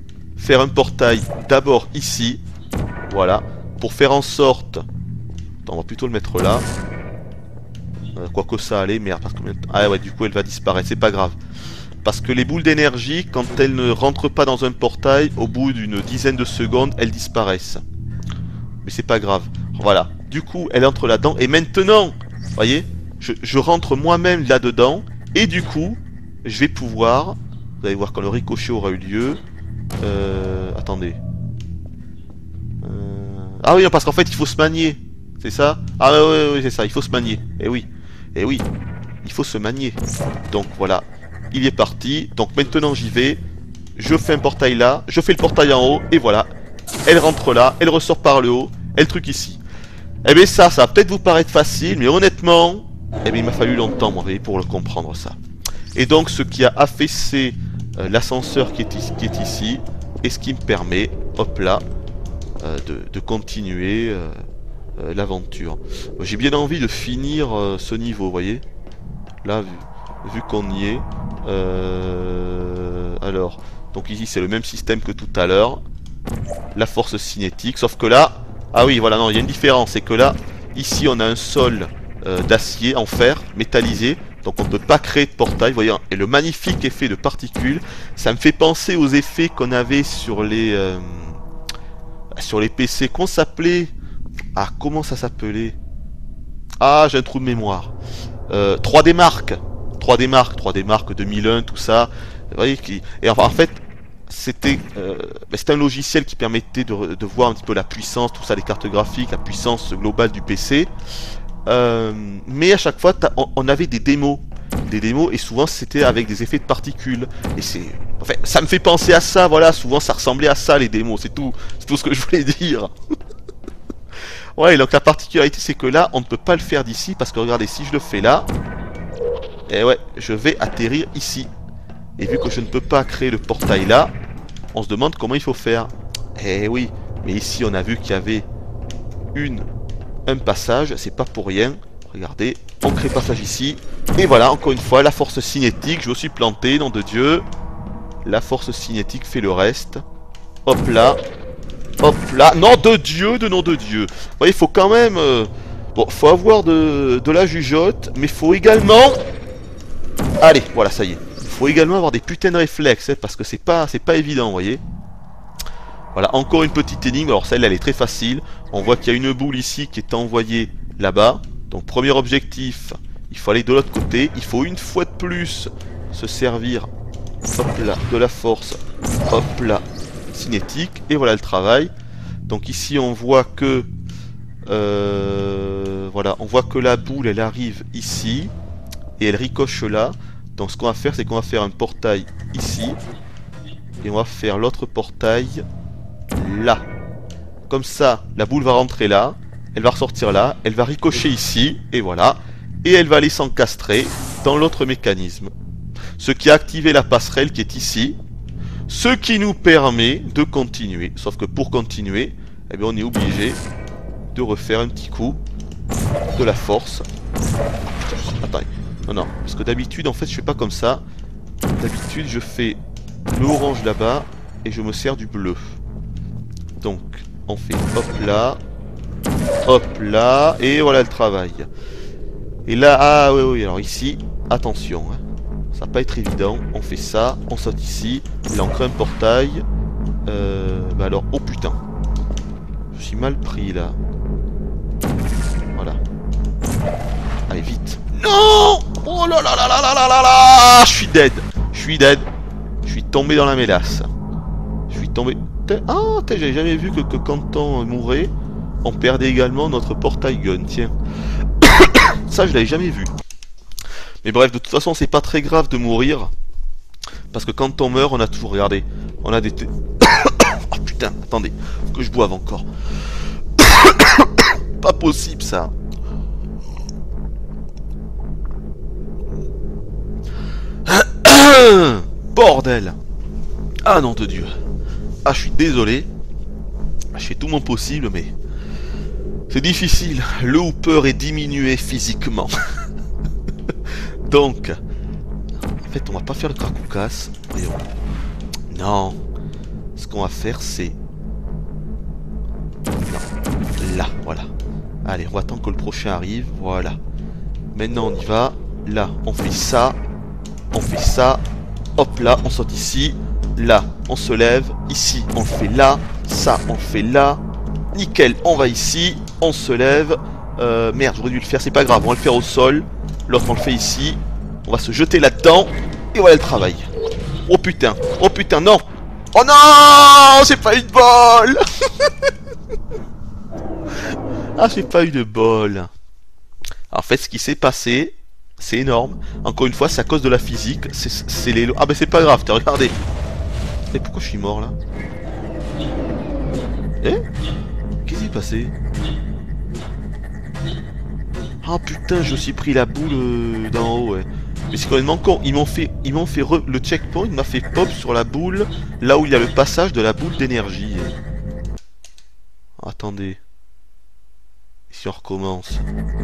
faire un portail d'abord ici. Voilà. Pour faire en sorte... Attends, on va plutôt le mettre là. Quoique ça allait, merde. Parce que... Ah ouais, du coup elle va disparaître, c'est pas grave. Parce que les boules d'énergie, quand elles ne rentrent pas dans un portail, au bout d'une dizaine de secondes, elles disparaissent. Mais c'est pas grave. Voilà. Du coup, elle entre là-dedans. Et maintenant, vous voyez, je rentre moi-même là-dedans. Et du coup, je vais pouvoir... Vous allez voir quand le ricochet aura eu lieu. Attendez. Ah oui, parce qu'en fait, il faut se manier. C'est ça? Ah oui, c'est ça. Il faut se manier. Eh oui. Eh oui. Il faut se manier. Donc voilà. Il est parti. Donc maintenant, j'y vais. Je fais un portail là. Je fais le portail en haut. Et voilà. Elle rentre là. Elle ressort par le haut. Et le truc ici. Eh bien ça va peut-être vous paraître facile. Mais honnêtement, eh bien, il m'a fallu longtemps, moi, pour le comprendre, ça. Et donc, ce qui a affaissé l'ascenseur qui est ici. Et ce qui me permet, hop là, de continuer l'aventure. J'ai bien envie de finir ce niveau, vous voyez. Là, vu qu'on y est. Alors, donc ici c'est le même système que tout à l'heure. La force cinétique, sauf que là... Ah oui, voilà, non, il y a une différence. C'est que là, ici on a un sol d'acier, en fer, métallisé. Donc on ne peut pas créer de portail, vous voyez. Et le magnifique effet de particules, ça me fait penser aux effets qu'on avait sur les PC. Qu'on s'appelait... Ah, comment ça s'appelait? Ah, j'ai un trou de mémoire. 3D Mark. 3D Mark 2001, tout ça. Vous voyez, et enfin, en fait, c'était un logiciel qui permettait de voir un petit peu la puissance, tout ça, les cartes graphiques, la puissance globale du PC. Mais à chaque fois, on avait des démos. Et souvent c'était avec des effets de particules. Et c'est... Enfin, ça me fait penser à ça, voilà, souvent ça ressemblait à ça les démos, c'est tout ce que je voulais dire. Ouais, donc la particularité c'est que là, on ne peut pas le faire d'ici, parce que regardez, si je le fais là, et ouais, je vais atterrir ici. Et vu que je ne peux pas créer le portail là, on se demande comment il faut faire. Eh oui, mais ici on a vu qu'il y avait un passage, c'est pas pour rien. Regardez, on crée passage ici. Et voilà, encore une fois, la force cinétique, je me suis planté, nom de Dieu. La force cinétique fait le reste. Hop là. Hop là. Nom de Dieu, de nom de Dieu. Vous voyez, il faut quand même... Bon, faut avoir de la jugeote, mais faut également... Allez, voilà, ça y est. Il faut également avoir des putains de réflexes, hein, parce que c'est pas évident, vous voyez. Voilà, encore une petite énigme. Alors celle-là, elle est très facile. On voit qu'il y a une boule ici qui est envoyée là-bas. Donc premier objectif, il faut aller de l'autre côté. Il faut une fois de plus se servir, hop là, de la force, hop là, cinétique. Et voilà le travail. Donc ici on voit que... voilà, on voit que la boule, elle arrive ici. Et elle ricoche là. Donc ce qu'on va faire, c'est qu'on va faire un portail ici. Et on va faire l'autre portail là. Comme ça, la boule va rentrer là. Elle va ressortir là. Elle va ricocher ici. Et voilà. Et elle va aller s'encastrer dans l'autre mécanisme. Ce qui a activé la passerelle qui est ici. Ce qui nous permet de continuer. Sauf que pour continuer, eh bien, on est obligé de refaire un petit coup de la force. Attendez. Non, non. Parce que d'habitude, en fait, je fais pas comme ça. D'habitude, je fais le orange là-bas. Et je me sers du bleu. Donc, on fait hop là. Hop là. Et voilà le travail. Et là, ah oui, alors ici, attention. Hein. Ça va pas être évident. On fait ça. On saute ici. Et là, on crée un portail. Bah alors, oh putain. Je suis mal pris là. Voilà. Allez, vite. Non! Oh là là là là là là là là! Je suis dead. Je suis dead. Je suis tombé dans la mélasse. Je suis tombé... Ah, j'avais jamais vu que quand on mourait, on perdait également notre portail gun, tiens. Ça, je l'avais jamais vu. Mais bref, de toute façon, c'est pas très grave de mourir. Parce que quand on meurt, on a toujours... Regardez, on a des... Oh putain, attendez. Faut que je boive encore. Pas possible, ça. Bordel. Ah nom de Dieu. Ah je suis désolé. Je fais tout mon possible mais c'est difficile. Le hooper est diminué physiquement. Donc en fait on va pas faire le cracoucasse. Non. Parce qu'on va faire, c'est... Non, là, voilà. Allez, on va attendre que le prochain arrive, voilà. Maintenant, on y va. Là, on fait ça. On fait ça. Hop, là, on saute ici. Là, on se lève. Ici, on le fait là. Ça, on le fait là. Nickel, on va ici. On se lève. Merde, j'aurais dû le faire, c'est pas grave. On va le faire au sol. L'autre, on le fait ici. On va se jeter là-dedans. Et voilà le travail. Oh putain, non. Oh non, j'ai pas eu de bol. Ah, j'ai pas eu de bol. En fait, ce qui s'est passé, c'est énorme. Encore une fois, c'est à cause de la physique. C'est les... Ah ben c'est pas grave, t'as regardé. Et pourquoi je suis mort là? Eh? Qu'est-ce qui s'est passé? Ah putain, je me suis pris la boule d'en haut, ouais. Mais c'est quand même con. Ils m'ont fait le checkpoint m'a fait pop sur la boule, là où il y a le passage de la boule d'énergie. Attendez. Si on recommence.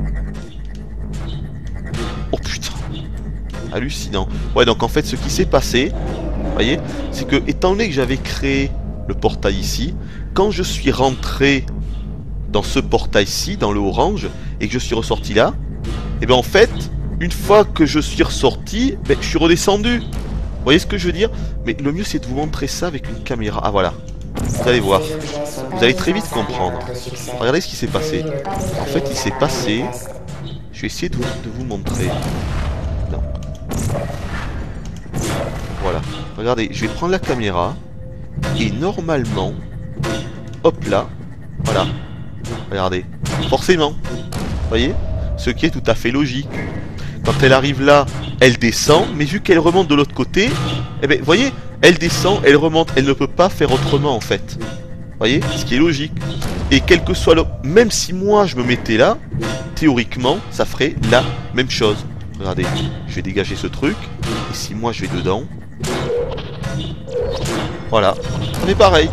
Oh putain. Hallucinant. Ouais, donc en fait, ce qui s'est passé, vous voyez, c'est que, étant donné que j'avais créé le portail ici, quand je suis rentré dans ce portail-ci, dans le orange, et que je suis ressorti là, et bien en fait, une fois que je suis ressorti, ben, je suis redescendu. Vous voyez ce que je veux dire? Mais le mieux, c'est de vous montrer ça avec une caméra. Ah voilà. Vous allez voir. Vous allez très vite comprendre. Regardez ce qui s'est passé. En fait, il s'est passé... Je vais essayer de vous montrer. Non. Voilà. Regardez, je vais prendre la caméra. Et normalement... Hop là. Voilà. Regardez. Forcément. Vous voyez? Ce qui est tout à fait logique. Quand elle arrive là, elle descend. Mais vu qu'elle remonte de l'autre côté... Eh bien, vous voyez? Elle descend, elle remonte. Elle ne peut pas faire autrement, en fait. Vous voyez? Ce qui est logique. Et quel que soit le... Même si moi, je me mettais là... Théoriquement, ça ferait la même chose. Regardez, je vais dégager ce truc. Et si moi je vais dedans... Voilà, on est pareil.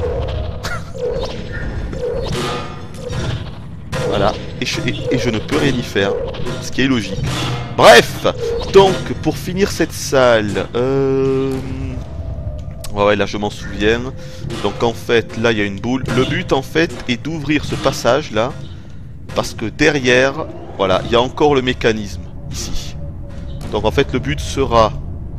Voilà, et je ne peux rien y faire. Ce qui est logique. Bref, donc, pour finir cette salle... Ouais, là je m'en souviens. Donc en fait, là il y a une boule. Le but en fait est d'ouvrir ce passage là. Parce que derrière, voilà, il y a encore le mécanisme, ici. Donc en fait, le but sera...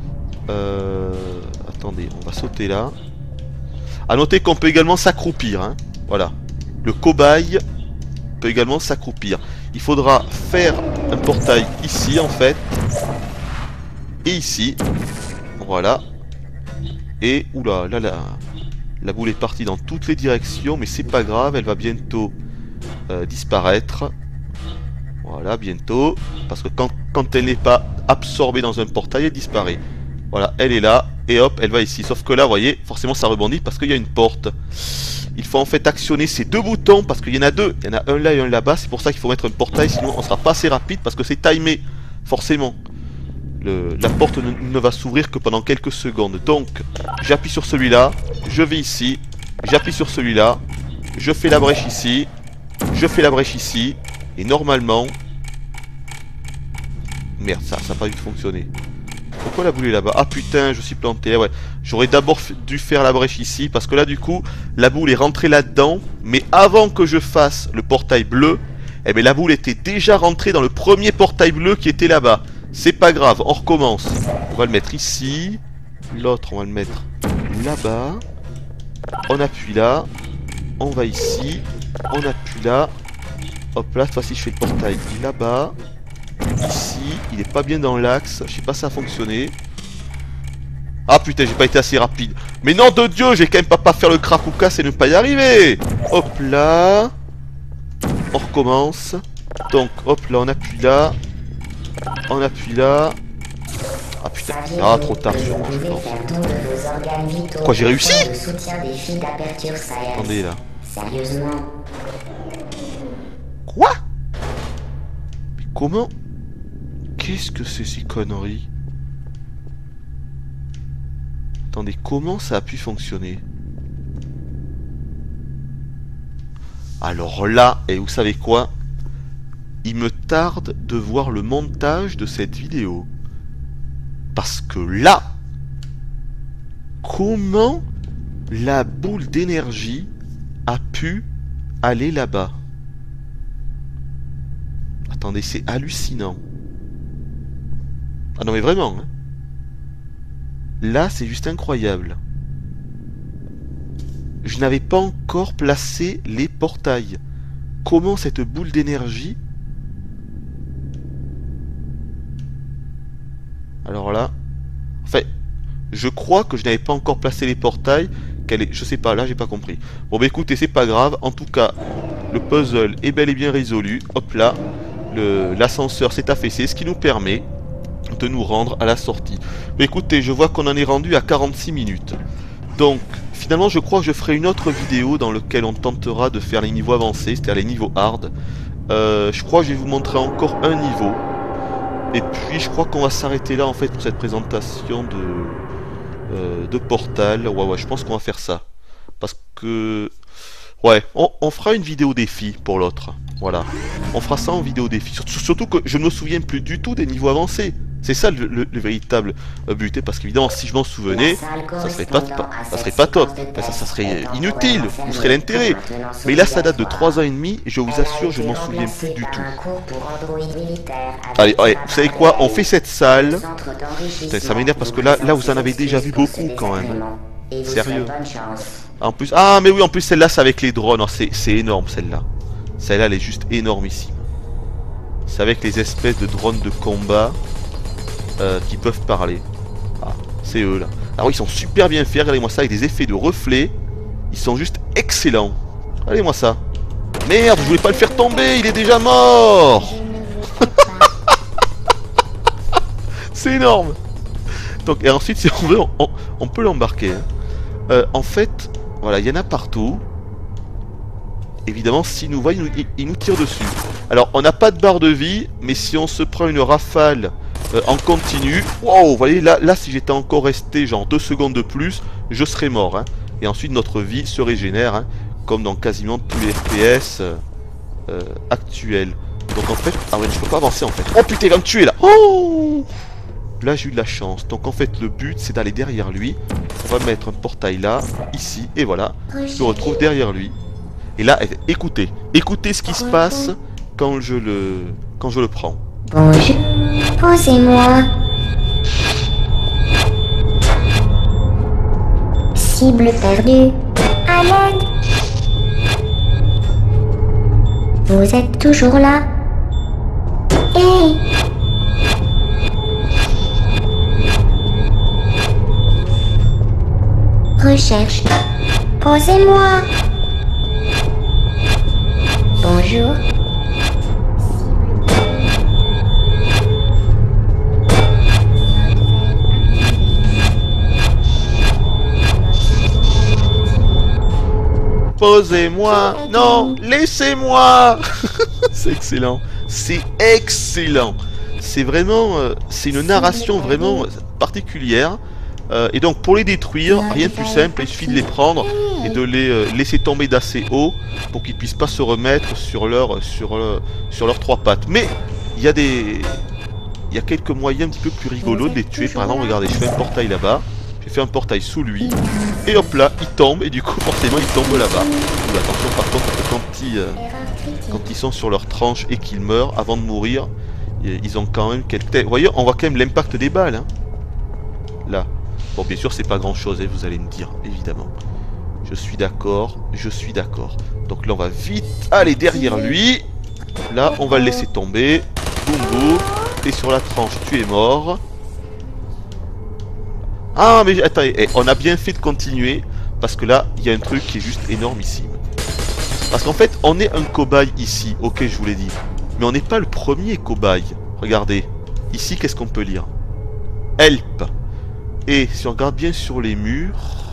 Attendez, on va sauter là. A noter qu'on peut également s'accroupir, hein. Voilà. Le cobaye peut également s'accroupir. Il faudra faire un portail ici, en fait. Et ici. Voilà. Et, oula, là, la boule est partie dans toutes les directions, mais c'est pas grave, elle va bientôt... disparaître. Voilà, bientôt. Parce que quand elle n'est pas absorbée dans un portail, elle disparaît. Voilà, elle est là. Et hop, elle va ici. Sauf que là, vous voyez, forcément ça rebondit parce qu'il y a une porte. Il faut en fait actionner ces deux boutons parce qu'il y en a deux. Il y en a un là et un là-bas. C'est pour ça qu'il faut mettre un portail. Sinon, on sera pas assez rapide parce que c'est timé. Forcément. La porte ne va s'ouvrir que pendant quelques secondes. Donc, j'appuie sur celui-là. Je vais ici. J'appuie sur celui-là. Je fais la brèche ici. Je fais la brèche ici. Et normalement... Merde, ça n'a pas dû fonctionner. Pourquoi la boule est là-bas? Ah putain, je suis planté. Ouais. J'aurais d'abord dû faire la brèche ici. Parce que là, du coup, la boule est rentrée là-dedans. Mais avant que je fasse le portail bleu, eh bien, la boule était déjà rentrée dans le premier portail bleu qui était là-bas. C'est pas grave, on recommence. On va le mettre ici. L'autre, on va le mettre là-bas. On appuie là. On va ici. On appuie là. Hop là, cette fois-ci je fais le portail là-bas. Ici, il est pas bien dans l'axe. Je sais pas si ça a fonctionné. Ah putain, j'ai pas été assez rapide. Mais nom de Dieu, j'ai quand même pas faire le crack ou casse et ne pas y arriver. Hop là. On recommence. Donc hop là, on appuie là. On appuie là. Ah putain, ah trop tard sur moi, je pense. Quoi, j'ai réussi? Attendez là. Sérieusement. Quoi? Mais comment? Qu'est-ce que c'est ces conneries? Attendez, comment ça a pu fonctionner? Alors là, et vous savez quoi? Il me tarde de voir le montage de cette vidéo. Parce que là, comment la boule d'énergie a pu aller là-bas. Attendez, c'est hallucinant. Ah non mais vraiment, hein. Là, c'est juste incroyable. Je n'avais pas encore placé les portails. Comment cette boule d'énergie... Alors là... Enfin, je crois que je n'avais pas encore placé les portails. Je sais pas, là j'ai pas compris. Bon bah écoutez, c'est pas grave. En tout cas, le puzzle est bel et bien résolu. Hop là, l'ascenseur s'est affaissé, ce qui nous permet de nous rendre à la sortie. Mais écoutez, je vois qu'on en est rendu à 46 minutes. Donc, finalement, je crois que je ferai une autre vidéo dans laquelle on tentera de faire les niveaux avancés, c'est-à-dire les niveaux hard. Je crois que je vais vous montrer encore un niveau. Et puis, je crois qu'on va s'arrêter là, en fait, pour cette présentation de Portal. Ouais, je pense qu'on va faire ça. Parce que... Ouais, on fera une vidéo défi pour l'autre. Voilà. On fera ça en vidéo défi. Surtout que je ne me souviens plus du tout des niveaux avancés. C'est ça le véritable but, parce qu'évidemment si je m'en souvenais, ça serait pas top, ça serait inutile, où serait l'intérêt. Mais là ça date de 3 ans et demi, et je vous assure je ne m'en souviens plus du tout. Allez, vous savez quoi, on fait cette salle. Putain, ça m'énerve parce que là vous en avez déjà vu beaucoup quand même. Sérieux. En plus, ah mais oui, en plus celle-là c'est avec les drones, c'est énorme celle-là. Celle-là elle est juste énormissime. C'est avec les espèces de drones de combat. Qui peuvent parler. Ah, c'est eux là. Alors ils sont super bien faits, regardez-moi ça, avec des effets de reflets. Ils sont juste excellents. Regardez-moi ça. Merde, je voulais pas le faire tomber, il est déjà mort. C'est énorme. Donc, et ensuite, si on veut, on peut l'embarquer. En fait, voilà, il y en a partout. Évidemment, s'il nous voit, il nous tire dessus. Alors, on n'a pas de barre de vie, mais si on se prend une rafale... en continu, wow, vous voyez là si j'étais encore resté genre 2 secondes de plus, je serais mort, hein. Et ensuite notre vie se régénère, hein, comme dans quasiment tous les FPS actuels. Donc en fait, ah ouais, je peux pas avancer en fait. Oh putain, il va me tuer là. Oh, là j'ai eu de la chance. Donc en fait le but c'est d'aller derrière lui. On va mettre un portail là, ici, et voilà, je me retrouve derrière lui. Et là, écoutez ce qui se passe quand je le prends. Bonjour, posez-moi. Cible perdue. À l'aide. Vous êtes toujours là? Hé! Recherche. Posez-moi. Bonjour. Posez-moi. Non, laissez-moi. C'est excellent. C'est excellent. C'est vraiment... c'est une narration vraiment particulière. Et donc pour les détruire, rien de plus simple, il suffit de les prendre et de les laisser tomber d'assez haut pour qu'ils puissent pas se remettre sur leurs 3 pattes. Mais il y a quelques moyens un petit peu plus rigolos de les tuer. Par exemple, regardez, je fais un portail là-bas. J'ai fait un portail sous lui. Et hop là, il tombe. Et du coup, forcément, il tombe là-bas. Attention par contre, quand ils sont sur leur tranche et qu'ils meurent, avant de mourir, ils ont quand même quelques... Vous voyez, on voit quand même l'impact des balles. Hein. Là. Bon, bien sûr, c'est pas grand-chose, vous allez me dire, évidemment. Je suis d'accord, je suis d'accord. Donc là, on va vite aller derrière lui. Là, on va le laisser tomber. Boum, boum. T'es sur la tranche, tu es mort. Ah, mais attendez, on a bien fait de continuer. Parce que là, il y a un truc qui est juste énormissime. Parce qu'en fait, on est un cobaye ici. Ok, je vous l'ai dit. Mais on n'est pas le premier cobaye. Regardez. Ici, qu'est-ce qu'on peut lire? Help. Et si on regarde bien sur les murs...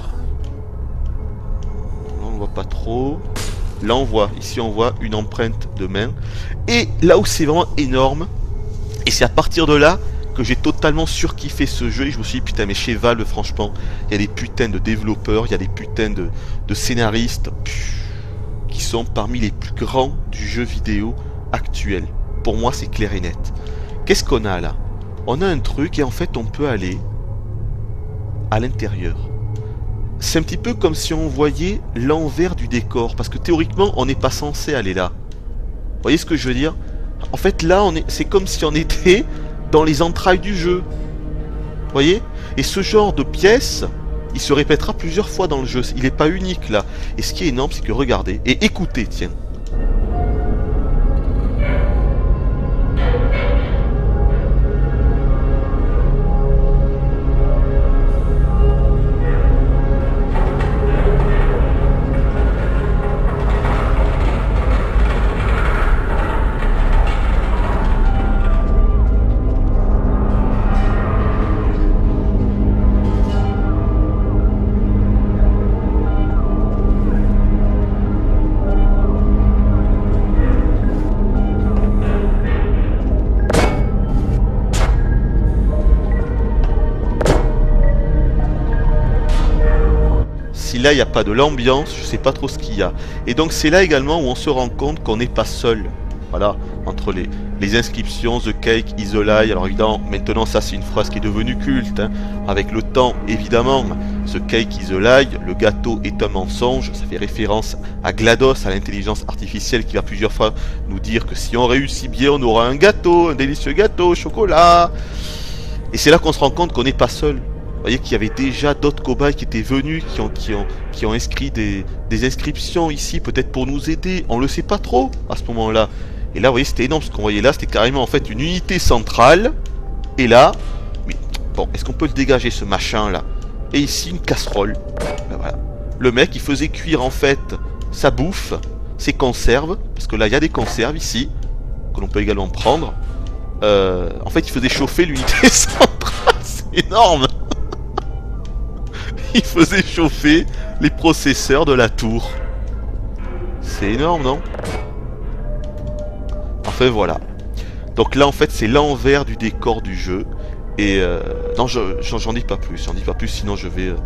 Là, on ne voit pas trop. Là, on voit. Ici, on voit une empreinte de main. Et là où c'est vraiment énorme, et c'est à partir de là que j'ai totalement surkiffé ce jeu. Et je me suis dit, putain, mais chez Valve, franchement, il y a des putains de développeurs, il y a des putains de scénaristes qui sont parmi les plus grands du jeu vidéo actuel. Pour moi, c'est clair et net. Qu'est-ce qu'on a là? On a un truc et en fait, on peut aller... à l'intérieur. c'est un petit peu comme si on voyait l'envers du décor. Parce que théoriquement, on n'est pas censé aller là. Vous voyez ce que je veux dire? En fait, là, c'est comme si on était dans les entrailles du jeu. Vous voyez? Et ce genre de pièce, il se répétera plusieurs fois dans le jeu. Il n'est pas unique là. Et ce qui est énorme, c'est que regardez, et écoutez, tiens. Là il n'y a pas de l'ambiance, je sais pas trop ce qu'il y a. Et donc c'est là également où on se rend compte qu'on n'est pas seul. Voilà, entre les inscriptions, The Cake is a Lie. Alors évidemment, maintenant ça c'est une phrase qui est devenue culte. Hein. Avec le temps, évidemment, The Cake is a Lie, le gâteau est un mensonge. Ça fait référence à GLaDOS, à l'intelligence artificielle qui va plusieurs fois nous dire que si on réussit bien, on aura un gâteau, un délicieux gâteau au chocolat. Et c'est là qu'on se rend compte qu'on n'est pas seul. Vous voyez qu'il y avait déjà d'autres cobayes qui étaient venus, qui ont inscrit des inscriptions ici, peut-être pour nous aider. On le sait pas trop à ce moment-là. Et là, vous voyez, c'était énorme. Ce qu'on voyait là, c'était carrément en fait une unité centrale. Et là, mais bon, est-ce qu'on peut le dégager ce machin là? Et ici, une casserole. Ben voilà. Le mec, il faisait cuire en fait sa bouffe, ses conserves, parce que là, il y a des conserves ici que l'on peut également prendre. En fait, il faisait chauffer l'unité centrale. C'est énorme. Il faisait chauffer les processeurs de la tour. C'est énorme, non? Enfin, voilà. Donc là, en fait, c'est l'envers du décor du jeu. Et non, j'en dis pas plus. J'en dis pas plus, sinon je vais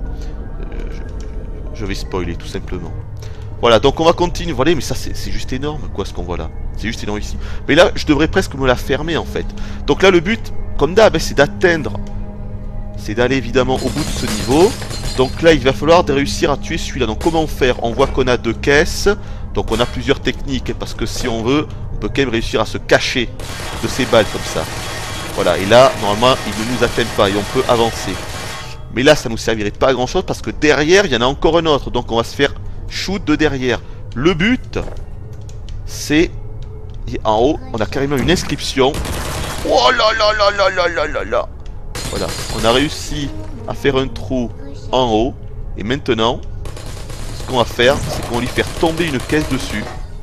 spoiler, tout simplement. Voilà, donc on va continuer. Voilà, mais ça, c'est juste énorme, quoi, ce qu'on voit là. C'est juste énorme ici. Mais là, je devrais presque me la fermer, en fait. Donc là, le but, comme d'hab, c'est d'atteindre... C'est d'aller, évidemment, au bout de ce niveau. Donc là, il va falloir réussir à tuer celui-là. Donc comment faire? On voit qu'on a 2 caisses. Donc on a plusieurs techniques. Parce que si on veut, on peut quand même réussir à se cacher de ces balles comme ça. Voilà, et là, normalement, ils ne nous atteignent pas. Et on peut avancer. Mais là, ça ne nous servirait pas à grand-chose. Parce que derrière, il y en a encore un autre. Donc on va se faire shoot de derrière. Le but, c'est... En haut, on a carrément une inscription. Oh là là là là là là là là. Voilà, on a réussi à faire un trou en haut. Et maintenant, ce qu'on va faire, c'est qu'on va lui faire tomber une caisse dessus.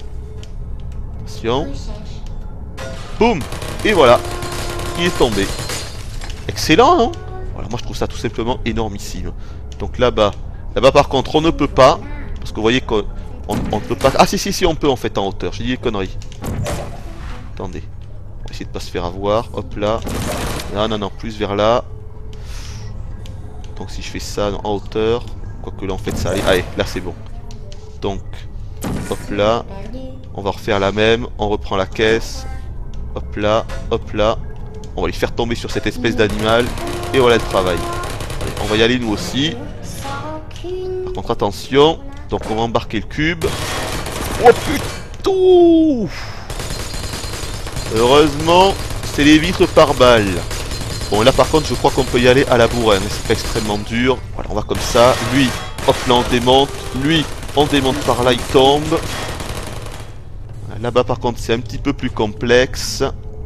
Attention. Boum. Et voilà, il est tombé. Excellent, non? Voilà, moi je trouve ça tout simplement énormissime. Donc là-bas, par contre, on ne peut pas. Parce que vous voyez qu'on ne peut pas... Ah si, on peut en fait en hauteur. J'ai dit des conneries. Attendez. On va essayer de pas se faire avoir. Hop là. Non, plus vers là. Donc si je fais ça en hauteur, quoique là en fait ça allait. Allez, là c'est bon. Donc, hop là. On va refaire la même. On reprend la caisse. Hop là, hop là. On va les faire tomber sur cette espèce d'animal. Et voilà le travail. Allez, on va y aller nous aussi. Par contre attention. Donc on va embarquer le cube. Oh putain! Heureusement, c'est les vitres par balle. Bon là par contre je crois qu'on peut y aller à la bourrine. C'est pas extrêmement dur. Voilà, on va comme ça. Lui, hop là on démonte. Lui, on démonte par là, il tombe. Là-bas par contre c'est un petit peu plus complexe.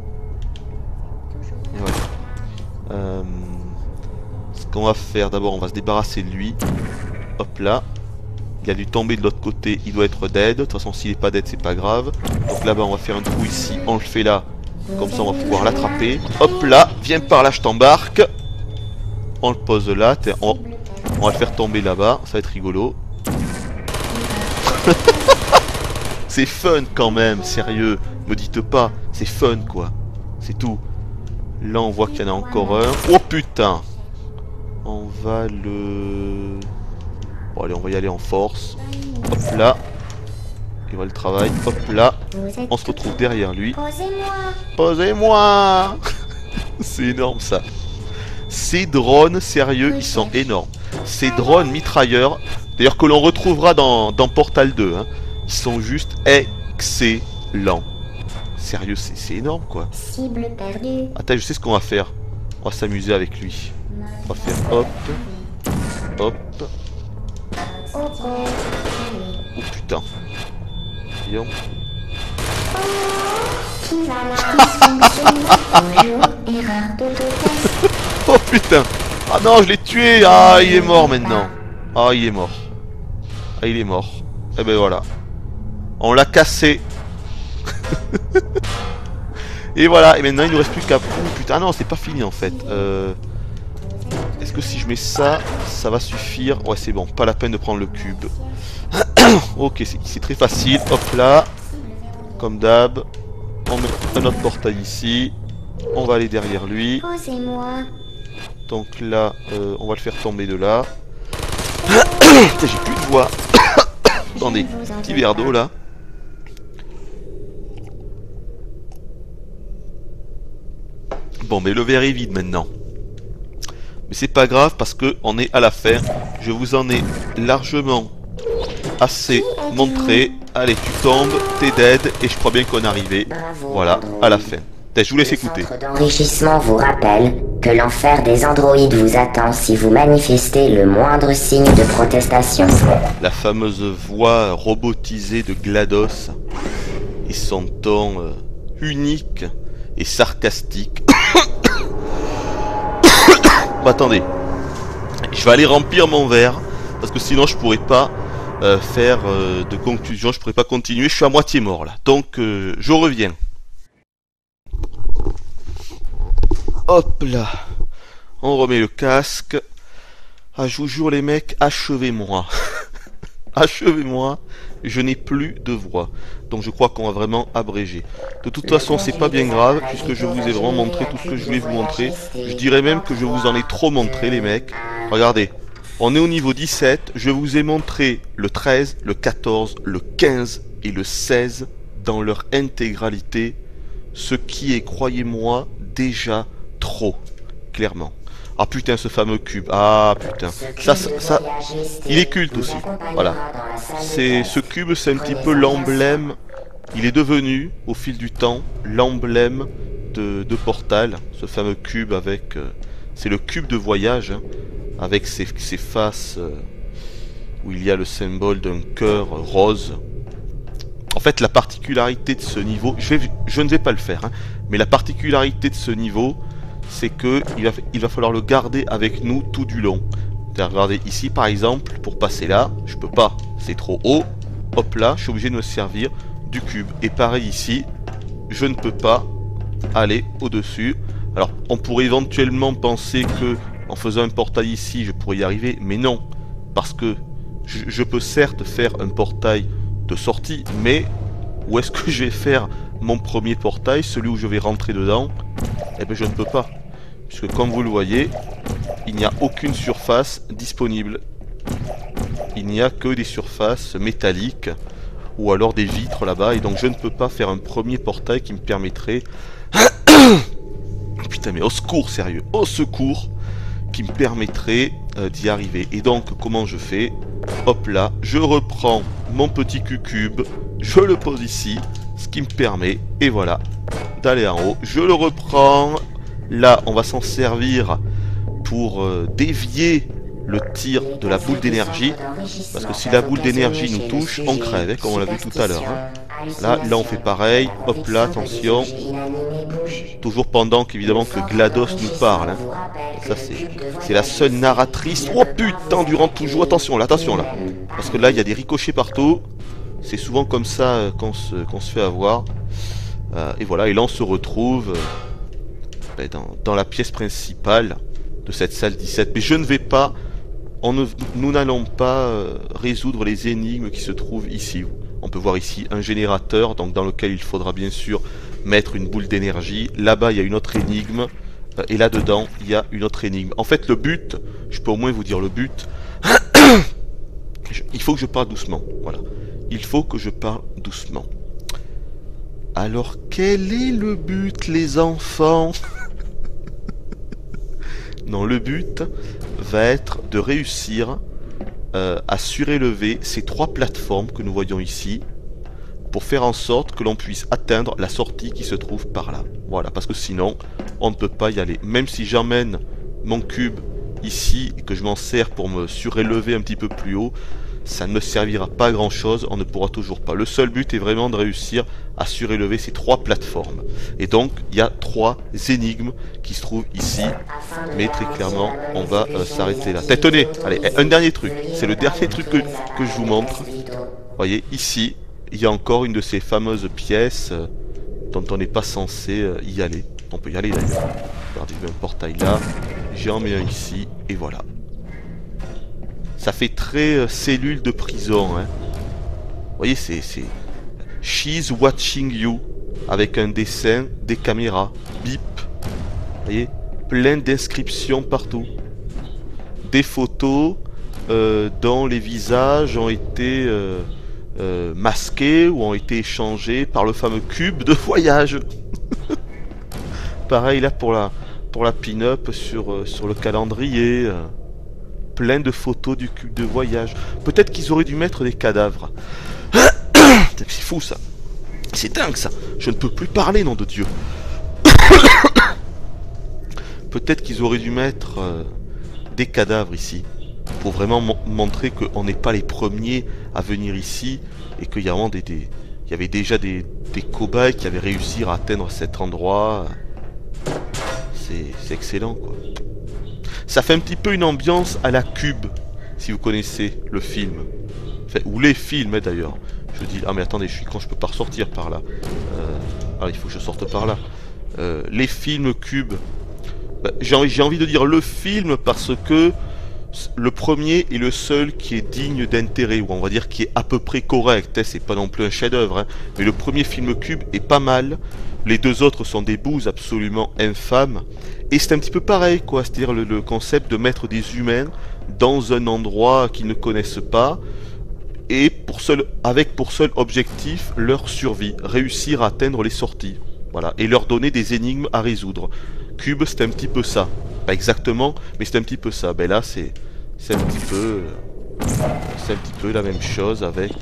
Et voilà. Ce qu'on va faire d'abord, on va se débarrasser de lui. Hop là. Il a dû tomber de l'autre côté, il doit être dead. De toute façon s'il est pas dead c'est pas grave. Donc là-bas on va faire un trou ici, on le fait là. Comme ça on va pouvoir l'attraper. Hop là, viens par là, je t'embarque. On le pose là, on va le faire tomber là-bas, ça va être rigolo. C'est fun quand même, sérieux. Me dites pas, c'est fun quoi. C'est tout. Là on voit qu'il y en a encore un. Oh putain. On va le... Bon allez, on va y aller en force. Hop là. Et voilà le travail. Hop là. On se retrouve derrière lui. Posez-moi. C'est énorme ça. Ces drones, sérieux, ils sont énormes. ces drones mitrailleurs, d'ailleurs que l'on retrouvera dans Portal 2, hein. Ils sont juste excellents. Sérieux, c'est énorme quoi. Cible perdue. Attends, je sais ce qu'on va faire. On va s'amuser avec lui. On va faire hop, hop. Oh putain. Voyons. Bonjour, erreur d'autotest. Oh putain. Ah non, je l'ai tué. Ah, il est mort maintenant. Ah, il est mort. Ah, il est mort. Et ben voilà. On l'a cassé. Et voilà. Et maintenant, il nous reste plus qu'à... Oh putain, ah non, c'est pas fini en fait. Est-ce que si je mets ça, ça va suffire? Ouais, c'est bon. Pas la peine de prendre le cube. Ok, c'est très facile. Hop là. Comme d'hab. On met un autre portail ici. On va aller derrière lui. Posez-moi. Donc là, on va le faire tomber de là. Putain, j'ai plus de voix. Attendez, petit verre d'eau là. Bon, mais le verre est vide maintenant. Mais c'est pas grave parce que on est à la fin. Je vous en ai largement assez montré. Allez, tu tombes, t'es dead et je crois bien qu'on est arrivé. Voilà, à la fin. Je vous laisse écouter. Le centre d'enrichissement vous rappelle que l'enfer des androïdes vous attend si vous manifestez le moindre signe de protestation. La fameuse voix robotisée de GLaDOS et son ton unique et sarcastique. Bon, attendez, je vais aller remplir mon verre parce que sinon je pourrais pas faire de conclusion, je pourrais pas continuer, je suis à moitié mort là. Donc je reviens. Hop là, on remet le casque. Ah, je vous jure les mecs, achevez-moi. Achevez-moi, je n'ai plus de voix. Donc je crois qu'on va vraiment abréger. De toute façon, c'est pas bien grave, puisque je vous ai vraiment montré tout ce que je voulais vous montrer. Je dirais même que je vous en ai trop montré les mecs. Regardez, on est au niveau 17, je vous ai montré le 13, le 14, le 15 et le 16 dans leur intégralité. Ce qui est, croyez-moi, déjà trop, clairement. Ah putain, ce fameux cube. Ah putain. Ça, il est culte aussi. Voilà. Ce cube, c'est un petit peu l'emblème. Il est devenu, au fil du temps, l'emblème de Portal. Ce fameux cube avec... c'est le cube de voyage, hein, avec ses faces où il y a le symbole d'un cœur rose. En fait, la particularité de ce niveau... Je ne vais pas le faire, hein, mais la particularité de ce niveau... c'est que il va falloir le garder avec nous tout du long. Regardez ici par exemple, pour passer là, je peux pas, c'est trop haut. Hop là, je suis obligé de me servir du cube. Et pareil ici, je ne peux pas aller au-dessus. Alors, on pourrait éventuellement penser que en faisant un portail ici, je pourrais y arriver, mais non. Parce que je peux certes faire un portail de sortie, mais où est-ce que je vais faire mon premier portail, celui où je vais rentrer dedans? Eh bien, je ne peux pas. Puisque comme vous le voyez, il n'y a aucune surface disponible. Il n'y a que des surfaces métalliques ou alors des vitres là-bas. Et donc je ne peux pas faire un premier portail qui me permettrait... Putain mais au secours, sérieux, au secours, qui me permettrait d'y arriver. Et donc comment je fais? Hop là, je reprends mon petit cube, je le pose ici, ce qui me permet, et voilà, d'aller en haut. Je le reprends. Là, on va s'en servir pour dévier le tir de la boule d'énergie. Parce que si la boule d'énergie nous touche, on crève, hein, comme on l'a vu tout à l'heure. Hein. Là, on fait pareil. Hop là, attention. Toujours pendant qu'évidemment que GLaDOS nous parle. Hein. Ça, c'est la seule narratrice. Oh putain, durant tout le jeu. Attention là, attention là. Parce que là, il y a des ricochets partout. C'est souvent comme ça qu'on se fait avoir. Et voilà, et là, on se retrouve... dans la pièce principale de cette salle 17. Mais je ne vais pas... nous n'allons pas résoudre les énigmes qui se trouvent ici. On peut voir ici un générateur, donc dans lequel il faudra bien sûr mettre une boule d'énergie. Là-bas, il y a une autre énigme. Et là-dedans, il y a une autre énigme. En fait, le but, je peux au moins vous dire le but. Il faut que je parle doucement. Voilà. Il faut que je parle doucement. Alors, quel est le but, les enfants? Non, le but va être de réussir à surélever ces 3 plateformes que nous voyons ici pour faire en sorte que l'on puisse atteindre la sortie qui se trouve par là. Voilà, parce que sinon, on ne peut pas y aller. Même si j'emmène mon cube ici et que je m'en sers pour me surélever un petit peu plus haut, ça ne servira pas à grand chose, on ne pourra toujours pas. Le seul but est vraiment de réussir à surélever ces 3 plateformes. Et donc, il y a 3 énigmes qui se trouvent ici. Mais très clairement, on va s'arrêter là. Tenez, allez, un dernier truc. C'est le dernier truc que je vous montre. Vous voyez, ici, il y a encore une de ces fameuses pièces dont on n'est pas censé y aller. On peut y aller d'ailleurs. Regardez, il y a un portail là. J'en mets un ici, et voilà. Ça fait très cellule de prison, hein. Vous voyez, c'est She's watching you, avec un dessin, des caméras, bip. Vous voyez, plein d'inscriptions partout. Des photos dont les visages ont été masqués ou ont été échangés par le fameux cube de voyage. Pareil là pour la pin-up sur le calendrier. Plein de photos du cube de voyage. Peut-être qu'ils auraient dû mettre des cadavres. C'est fou ça. C'est dingue ça. Je ne peux plus parler, nom de Dieu. Peut-être qu'ils auraient dû mettre des cadavres ici. Pour vraiment montrer qu'on n'est pas les premiers à venir ici. Et qu'il y a vraiment il y avait déjà des cobayes qui avaient réussi à atteindre cet endroit. C'est excellent quoi. Ça fait un petit peu une ambiance à la Cube, si vous connaissez le film. Enfin, ou les films d'ailleurs. Je dis, ah mais attendez, je suis con, je peux pas ressortir par là. Ah, il faut que je sorte par là. Les films Cube. Bah, j'ai envie de dire le film parce que le premier est le seul qui est digne d'intérêt, ou on va dire qui est à peu près correct. Hein, c'est pas non plus un chef-d'œuvre, hein, mais le premier film Cube est pas mal. Les 2 autres sont des bouses absolument infâmes. Et c'est un petit peu pareil, quoi. C'est-à-dire le concept de mettre des humains dans un endroit qu'ils ne connaissent pas, et avec pour seul objectif leur survie, réussir à atteindre les sorties. Voilà, et leur donner des énigmes à résoudre. Cube, c'est un petit peu ça. Pas exactement, mais c'est un petit peu ça. Ben là, c'est un petit peu la même chose avec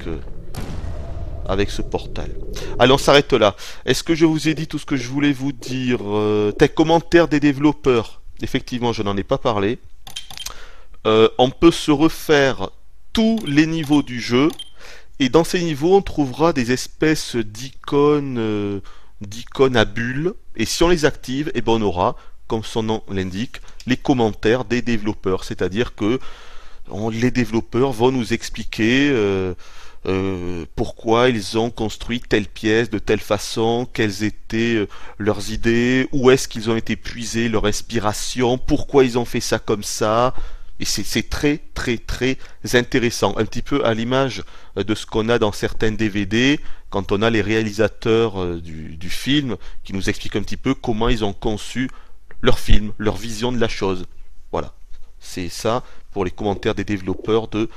ce portal. Allez, on s'arrête là. Est-ce que je vous ai dit tout ce que je voulais vous dire? Commentaires des développeurs. Effectivement, je n'en ai pas parlé. On peut se refaire tous les niveaux du jeu. Et dans ces niveaux, on trouvera des espèces d'icônes à bulles. Et si on les active, eh ben on aura, comme son nom l'indique, les commentaires des développeurs. C'est-à-dire que les développeurs vont nous expliquer pourquoi ils ont construit telle pièce de telle façon, quelles étaient leurs idées, où est-ce qu'ils ont été puisés, leur inspiration, pourquoi ils ont fait ça comme ça. Et c'est très très très intéressant, un petit peu à l'image de ce qu'on a dans certains DVD, quand on a les réalisateurs du film qui nous expliquent un petit peu comment ils ont conçu leur film, leur vision de la chose. Voilà, c'est ça pour les commentaires des développeurs de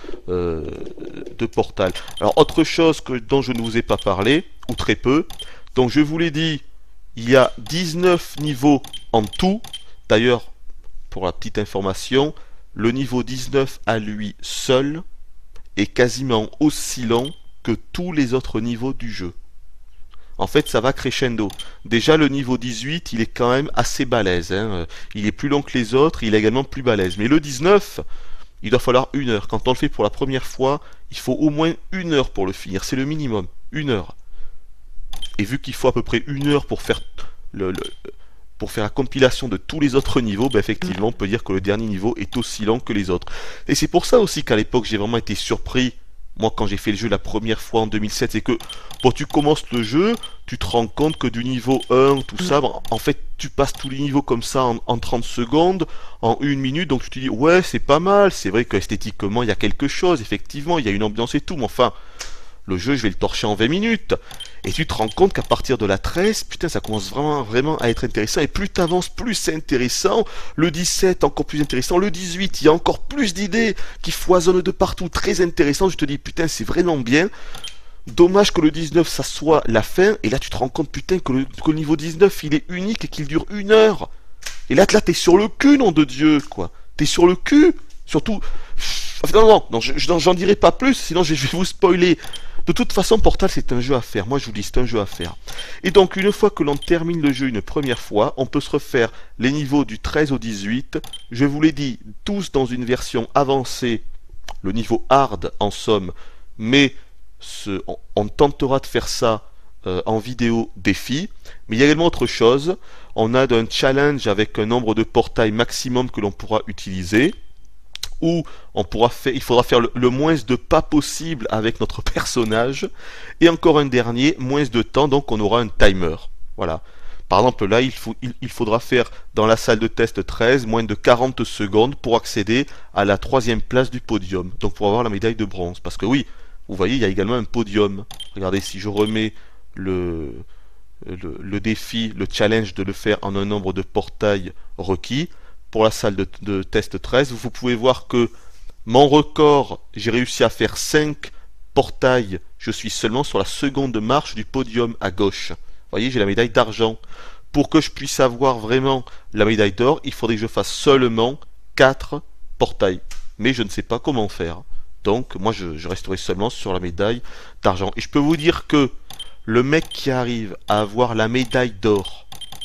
Portal. Alors autre chose dont je ne vous ai pas parlé, ou très peu, donc je vous l'ai dit, il y a 19 niveaux en tout. D'ailleurs, pour la petite information, le niveau 19 à lui seul est quasiment aussi long que tous les autres niveaux du jeu. En fait, ça va crescendo. Déjà, le niveau 18, il est quand même assez balèze. Hein. Il est plus long que les autres, il est également plus balèze. Mais le 19, il doit falloir 1 heure. Quand on le fait pour la première fois, il faut au moins 1 heure pour le finir. C'est le minimum, 1 heure. Et vu qu'il faut à peu près 1 heure pour faire la compilation de tous les autres niveaux, ben effectivement, on peut dire que le dernier niveau est aussi long que les autres. Et c'est pour ça aussi qu'à l'époque, j'ai vraiment été surpris. Moi, quand j'ai fait le jeu la première fois en 2007, c'est que quand tu commences le jeu, tu te rends compte que du niveau 1, tout ça, en fait, tu passes tous les niveaux comme ça en 30 secondes, en 1 minute, donc tu te dis, ouais, c'est pas mal, c'est vrai qu'esthétiquement, il y a quelque chose, effectivement, il y a une ambiance et tout, mais enfin, le jeu, je vais le torcher en 20 minutes. Et tu te rends compte qu'à partir de la 13, putain, ça commence vraiment à être intéressant. Et plus t'avances, plus c'est intéressant. Le 17, encore plus intéressant. Le 18, il y a encore plus d'idées qui foisonnent de partout. Très intéressant. Je te dis, putain, c'est vraiment bien. Dommage que le 19, ça soit la fin. Et là, tu te rends compte, putain, que le niveau 19, il est unique et qu'il dure 1 heure. Et là, t'es sur le cul, nom de Dieu, quoi. T'es sur le cul. Surtout... Non, j'en dirai pas plus, sinon je vais vous spoiler. De toute façon, Portal, c'est un jeu à faire. Moi, je vous dis, c'est un jeu à faire. Et donc, une fois que l'on termine le jeu une première fois, on peut se refaire les niveaux du 13 au 18. Je vous l'ai dit, tous dans une version avancée, le niveau hard, en somme. Mais on tentera de faire ça en vidéo défi. Mais il y a également autre chose. On a un challenge avec un nombre de portails maximum que l'on pourra utiliser. Où il faudra faire le moins de pas possible avec notre personnage. Et encore un dernier, moins de temps, donc on aura un timer. Voilà. Par exemple, là, il faudra faire dans la salle de test 13, moins de 40 secondes pour accéder à la 3e place du podium. Donc pour avoir la médaille de bronze. Parce que oui, vous voyez, il y a également un podium. Regardez, si je remets le défi, le challenge de le faire en un nombre de portails requis, pour la salle de test 13, vous pouvez voir que mon record, j'ai réussi à faire 5 portails. Je suis seulement sur la seconde marche du podium à gauche. Vous voyez, j'ai la médaille d'argent. Pour que je puisse avoir vraiment la médaille d'or, il faudrait que je fasse seulement 4 portails. Mais je ne sais pas comment faire. Donc, moi, je resterai seulement sur la médaille d'argent. Et je peux vous dire que le mec qui arrive à avoir la médaille d'or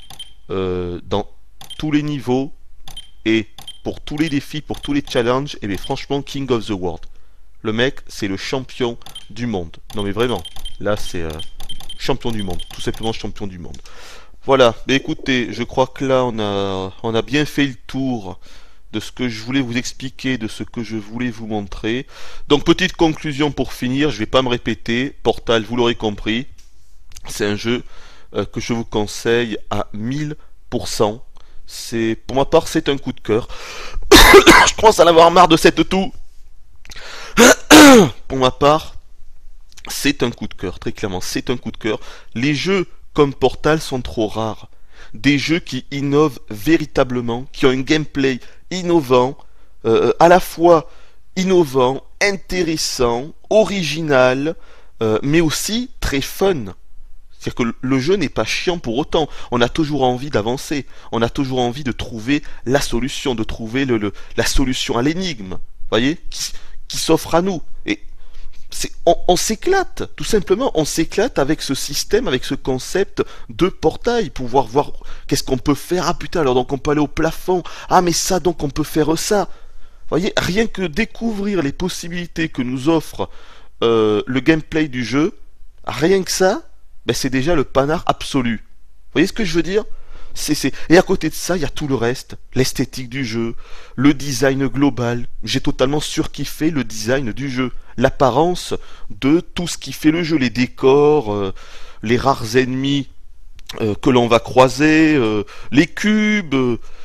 dans tous les niveaux, et pour tous les défis, pour tous les challenges, et bien franchement, King of the World. Le mec, c'est le champion du monde. Non mais vraiment, là c'est champion du monde, tout simplement champion du monde. Voilà, mais écoutez, je crois que là on a bien fait le tour de ce que je voulais vous expliquer, de ce que je voulais vous montrer. Donc petite conclusion pour finir, je vais pas me répéter, Portal, vous l'aurez compris, c'est un jeu que je vous conseille à 1000%. Pour ma part, c'est un coup de cœur. Je commence à en avoir marre de cette toux. Pour ma part, c'est un coup de cœur, très clairement, c'est un coup de cœur. Les jeux comme Portal sont trop rares. Des jeux qui innovent véritablement, qui ont un gameplay innovant, à la fois innovant, intéressant, original, mais aussi très fun. C'est-à-dire que le jeu n'est pas chiant pour autant. On a toujours envie d'avancer. On a toujours envie de trouver la solution, de trouver la solution à l'énigme. Vous voyez, qui s'offre à nous. Et on s'éclate, tout simplement. On s'éclate avec ce système, avec ce concept de portail. Pouvoir voir qu'est-ce qu'on peut faire. Ah putain, alors donc on peut aller au plafond. Ah mais ça, donc on peut faire ça. Vous voyez, rien que découvrir les possibilités que nous offre le gameplay du jeu, rien que ça, ben c'est déjà le panard absolu. Vous voyez ce que je veux dire ? Et à côté de ça, il y a tout le reste. L'esthétique du jeu, le design global. J'ai totalement surkiffé le design du jeu. L'apparence de tout ce qui fait le jeu. Les décors, les rares ennemis que l'on va croiser, les cubes.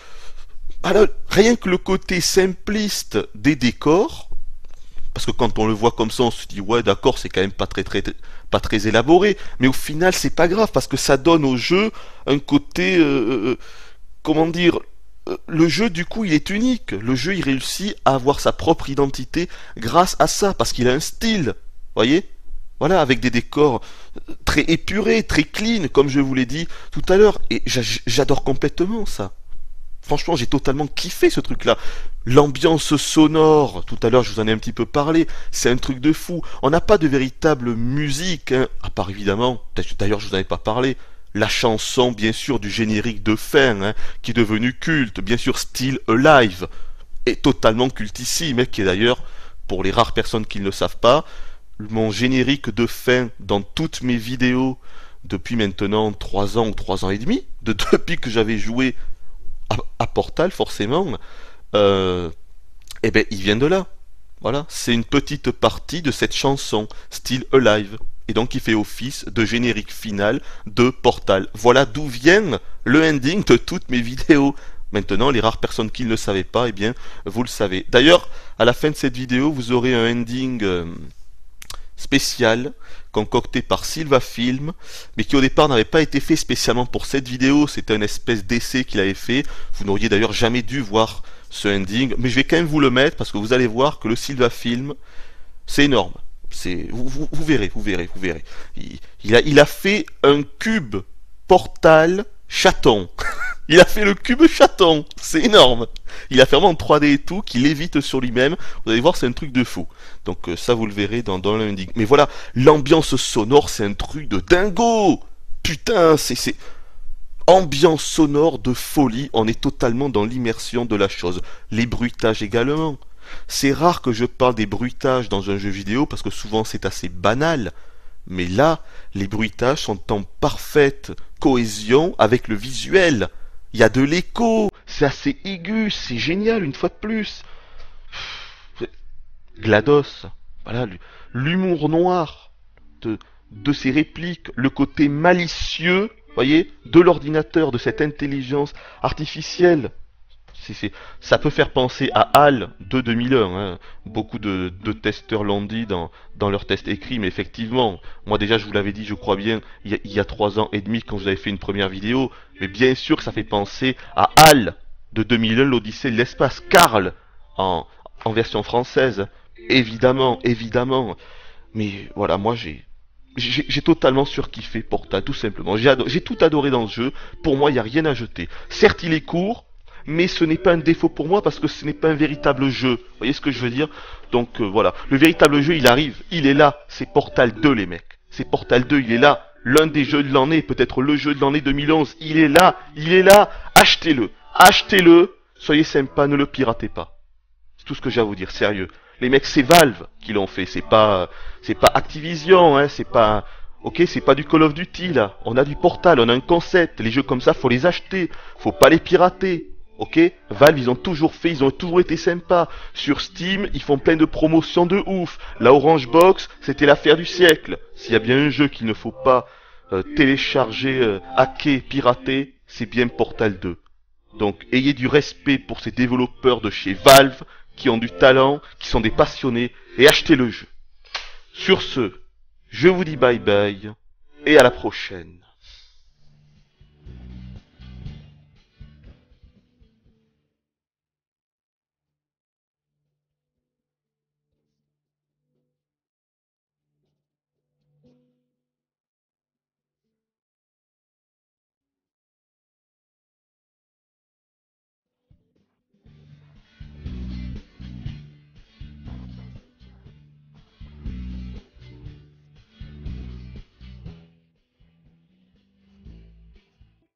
Alors, rien que le côté simpliste des décors. Parce que quand on le voit comme ça, on se dit ouais d'accord, c'est quand même pas très élaboré, mais au final c'est pas grave parce que ça donne au jeu un côté comment dire, le jeu du coup il est unique, le jeu il réussit à avoir sa propre identité grâce à ça, parce qu'il a un style, voyez, voilà, avec des décors très épurés, très clean, comme je vous l'ai dit tout à l'heure, et j'adore complètement ça. Franchement, j'ai totalement kiffé ce truc-là. L'ambiance sonore, tout à l'heure je vous en ai un petit peu parlé, c'est un truc de fou. On n'a pas de véritable musique, hein, à part évidemment, d'ailleurs je vous en ai pas parlé, la chanson bien sûr du générique de fin, hein, qui est devenu culte, bien sûr Still Alive, est totalement cultissime, hein, qui est d'ailleurs, pour les rares personnes qui ne le savent pas, mon générique de fin dans toutes mes vidéos depuis maintenant 3 ans ou 3 ans et demi, depuis que j'avais joué à Portal forcément, eh ben il vient de là. Voilà, c'est une petite partie de cette chanson Still Alive, et donc il fait office de générique final de Portal. Voilà d'où vient le ending de toutes mes vidéos. Maintenant, les rares personnes qui ne le savaient pas, eh bien vous le savez. D'ailleurs, à la fin de cette vidéo, vous aurez un ending spécial concocté par Sylvafilm, mais qui au départ n'avait pas été fait spécialement pour cette vidéo. C'était une espèce d'essai qu'il avait fait. Vous n'auriez d'ailleurs jamais dû voir ce ending, mais je vais quand même vous le mettre parce que vous allez voir que le Sylvafilm, c'est énorme. Vous verrez. Il a fait un cube Portal chaton. Il a fait le cube chaton, c'est énorme. Il a fait vraiment en 3D et tout, qui lévite sur lui-même. Vous allez voir, c'est un truc de fou. Donc ça, vous le verrez dans l'ending. Mais voilà, l'ambiance sonore, c'est un truc de dingo. Putain, c'est ambiance sonore de folie. On est totalement dans l'immersion de la chose. Les bruitages également. C'est rare que je parle des bruitages dans un jeu vidéo parce que souvent c'est assez banal. Mais là, les bruitages sont en parfaite cohésion avec le visuel. Il y a de l'écho, c'est assez aigu, c'est génial une fois de plus. GLaDOS, voilà, l'humour noir de ces répliques, le côté malicieux, voyez, de l'ordinateur, de cette intelligence artificielle. Ça peut faire penser à HAL de 2001. Hein. Beaucoup de testeurs l'ont dit dans leurs tests écrits, mais effectivement, moi déjà je vous l'avais dit, je crois bien, il y a 3 ans et demi quand je vous avais fait une première vidéo, mais bien sûr que ça fait penser à HAL de 2001, l'Odyssée de l'espace, Karl en version française, évidemment, évidemment. Mais voilà, moi j'ai totalement surkiffé Portal, tout simplement. J'ai tout adoré dans ce jeu, pour moi il n'y a rien à jeter. Certes il est court, mais ce n'est pas un défaut pour moi parce que ce n'est pas un véritable jeu. Vous voyez ce que je veux dire? Donc voilà, le véritable jeu il arrive, il est là, c'est Portal 2 les mecs. C'est Portal 2, il est là. L'un des jeux de l'année, peut-être le jeu de l'année 2011, il est là, achetez-le, achetez-le, soyez sympa, ne le piratez pas. C'est tout ce que j'ai à vous dire, sérieux. Les mecs, c'est Valve qui l'ont fait, c'est pas Activision, hein, c'est pas... Ok, c'est pas du Call of Duty là, on a du Portal, on a un concept, les jeux comme ça, faut les acheter, faut pas les pirater. Ok, Valve ils ont toujours fait, ils ont toujours été sympas. Sur Steam, ils font plein de promotions de ouf. La Orange Box, c'était l'affaire du siècle. S'il y a bien un jeu qu'il ne faut pas télécharger, hacker, pirater, c'est bien Portal 2. Donc ayez du respect pour ces développeurs de chez Valve, qui ont du talent, qui sont des passionnés, et achetez le jeu. Sur ce, je vous dis bye bye, et à la prochaine.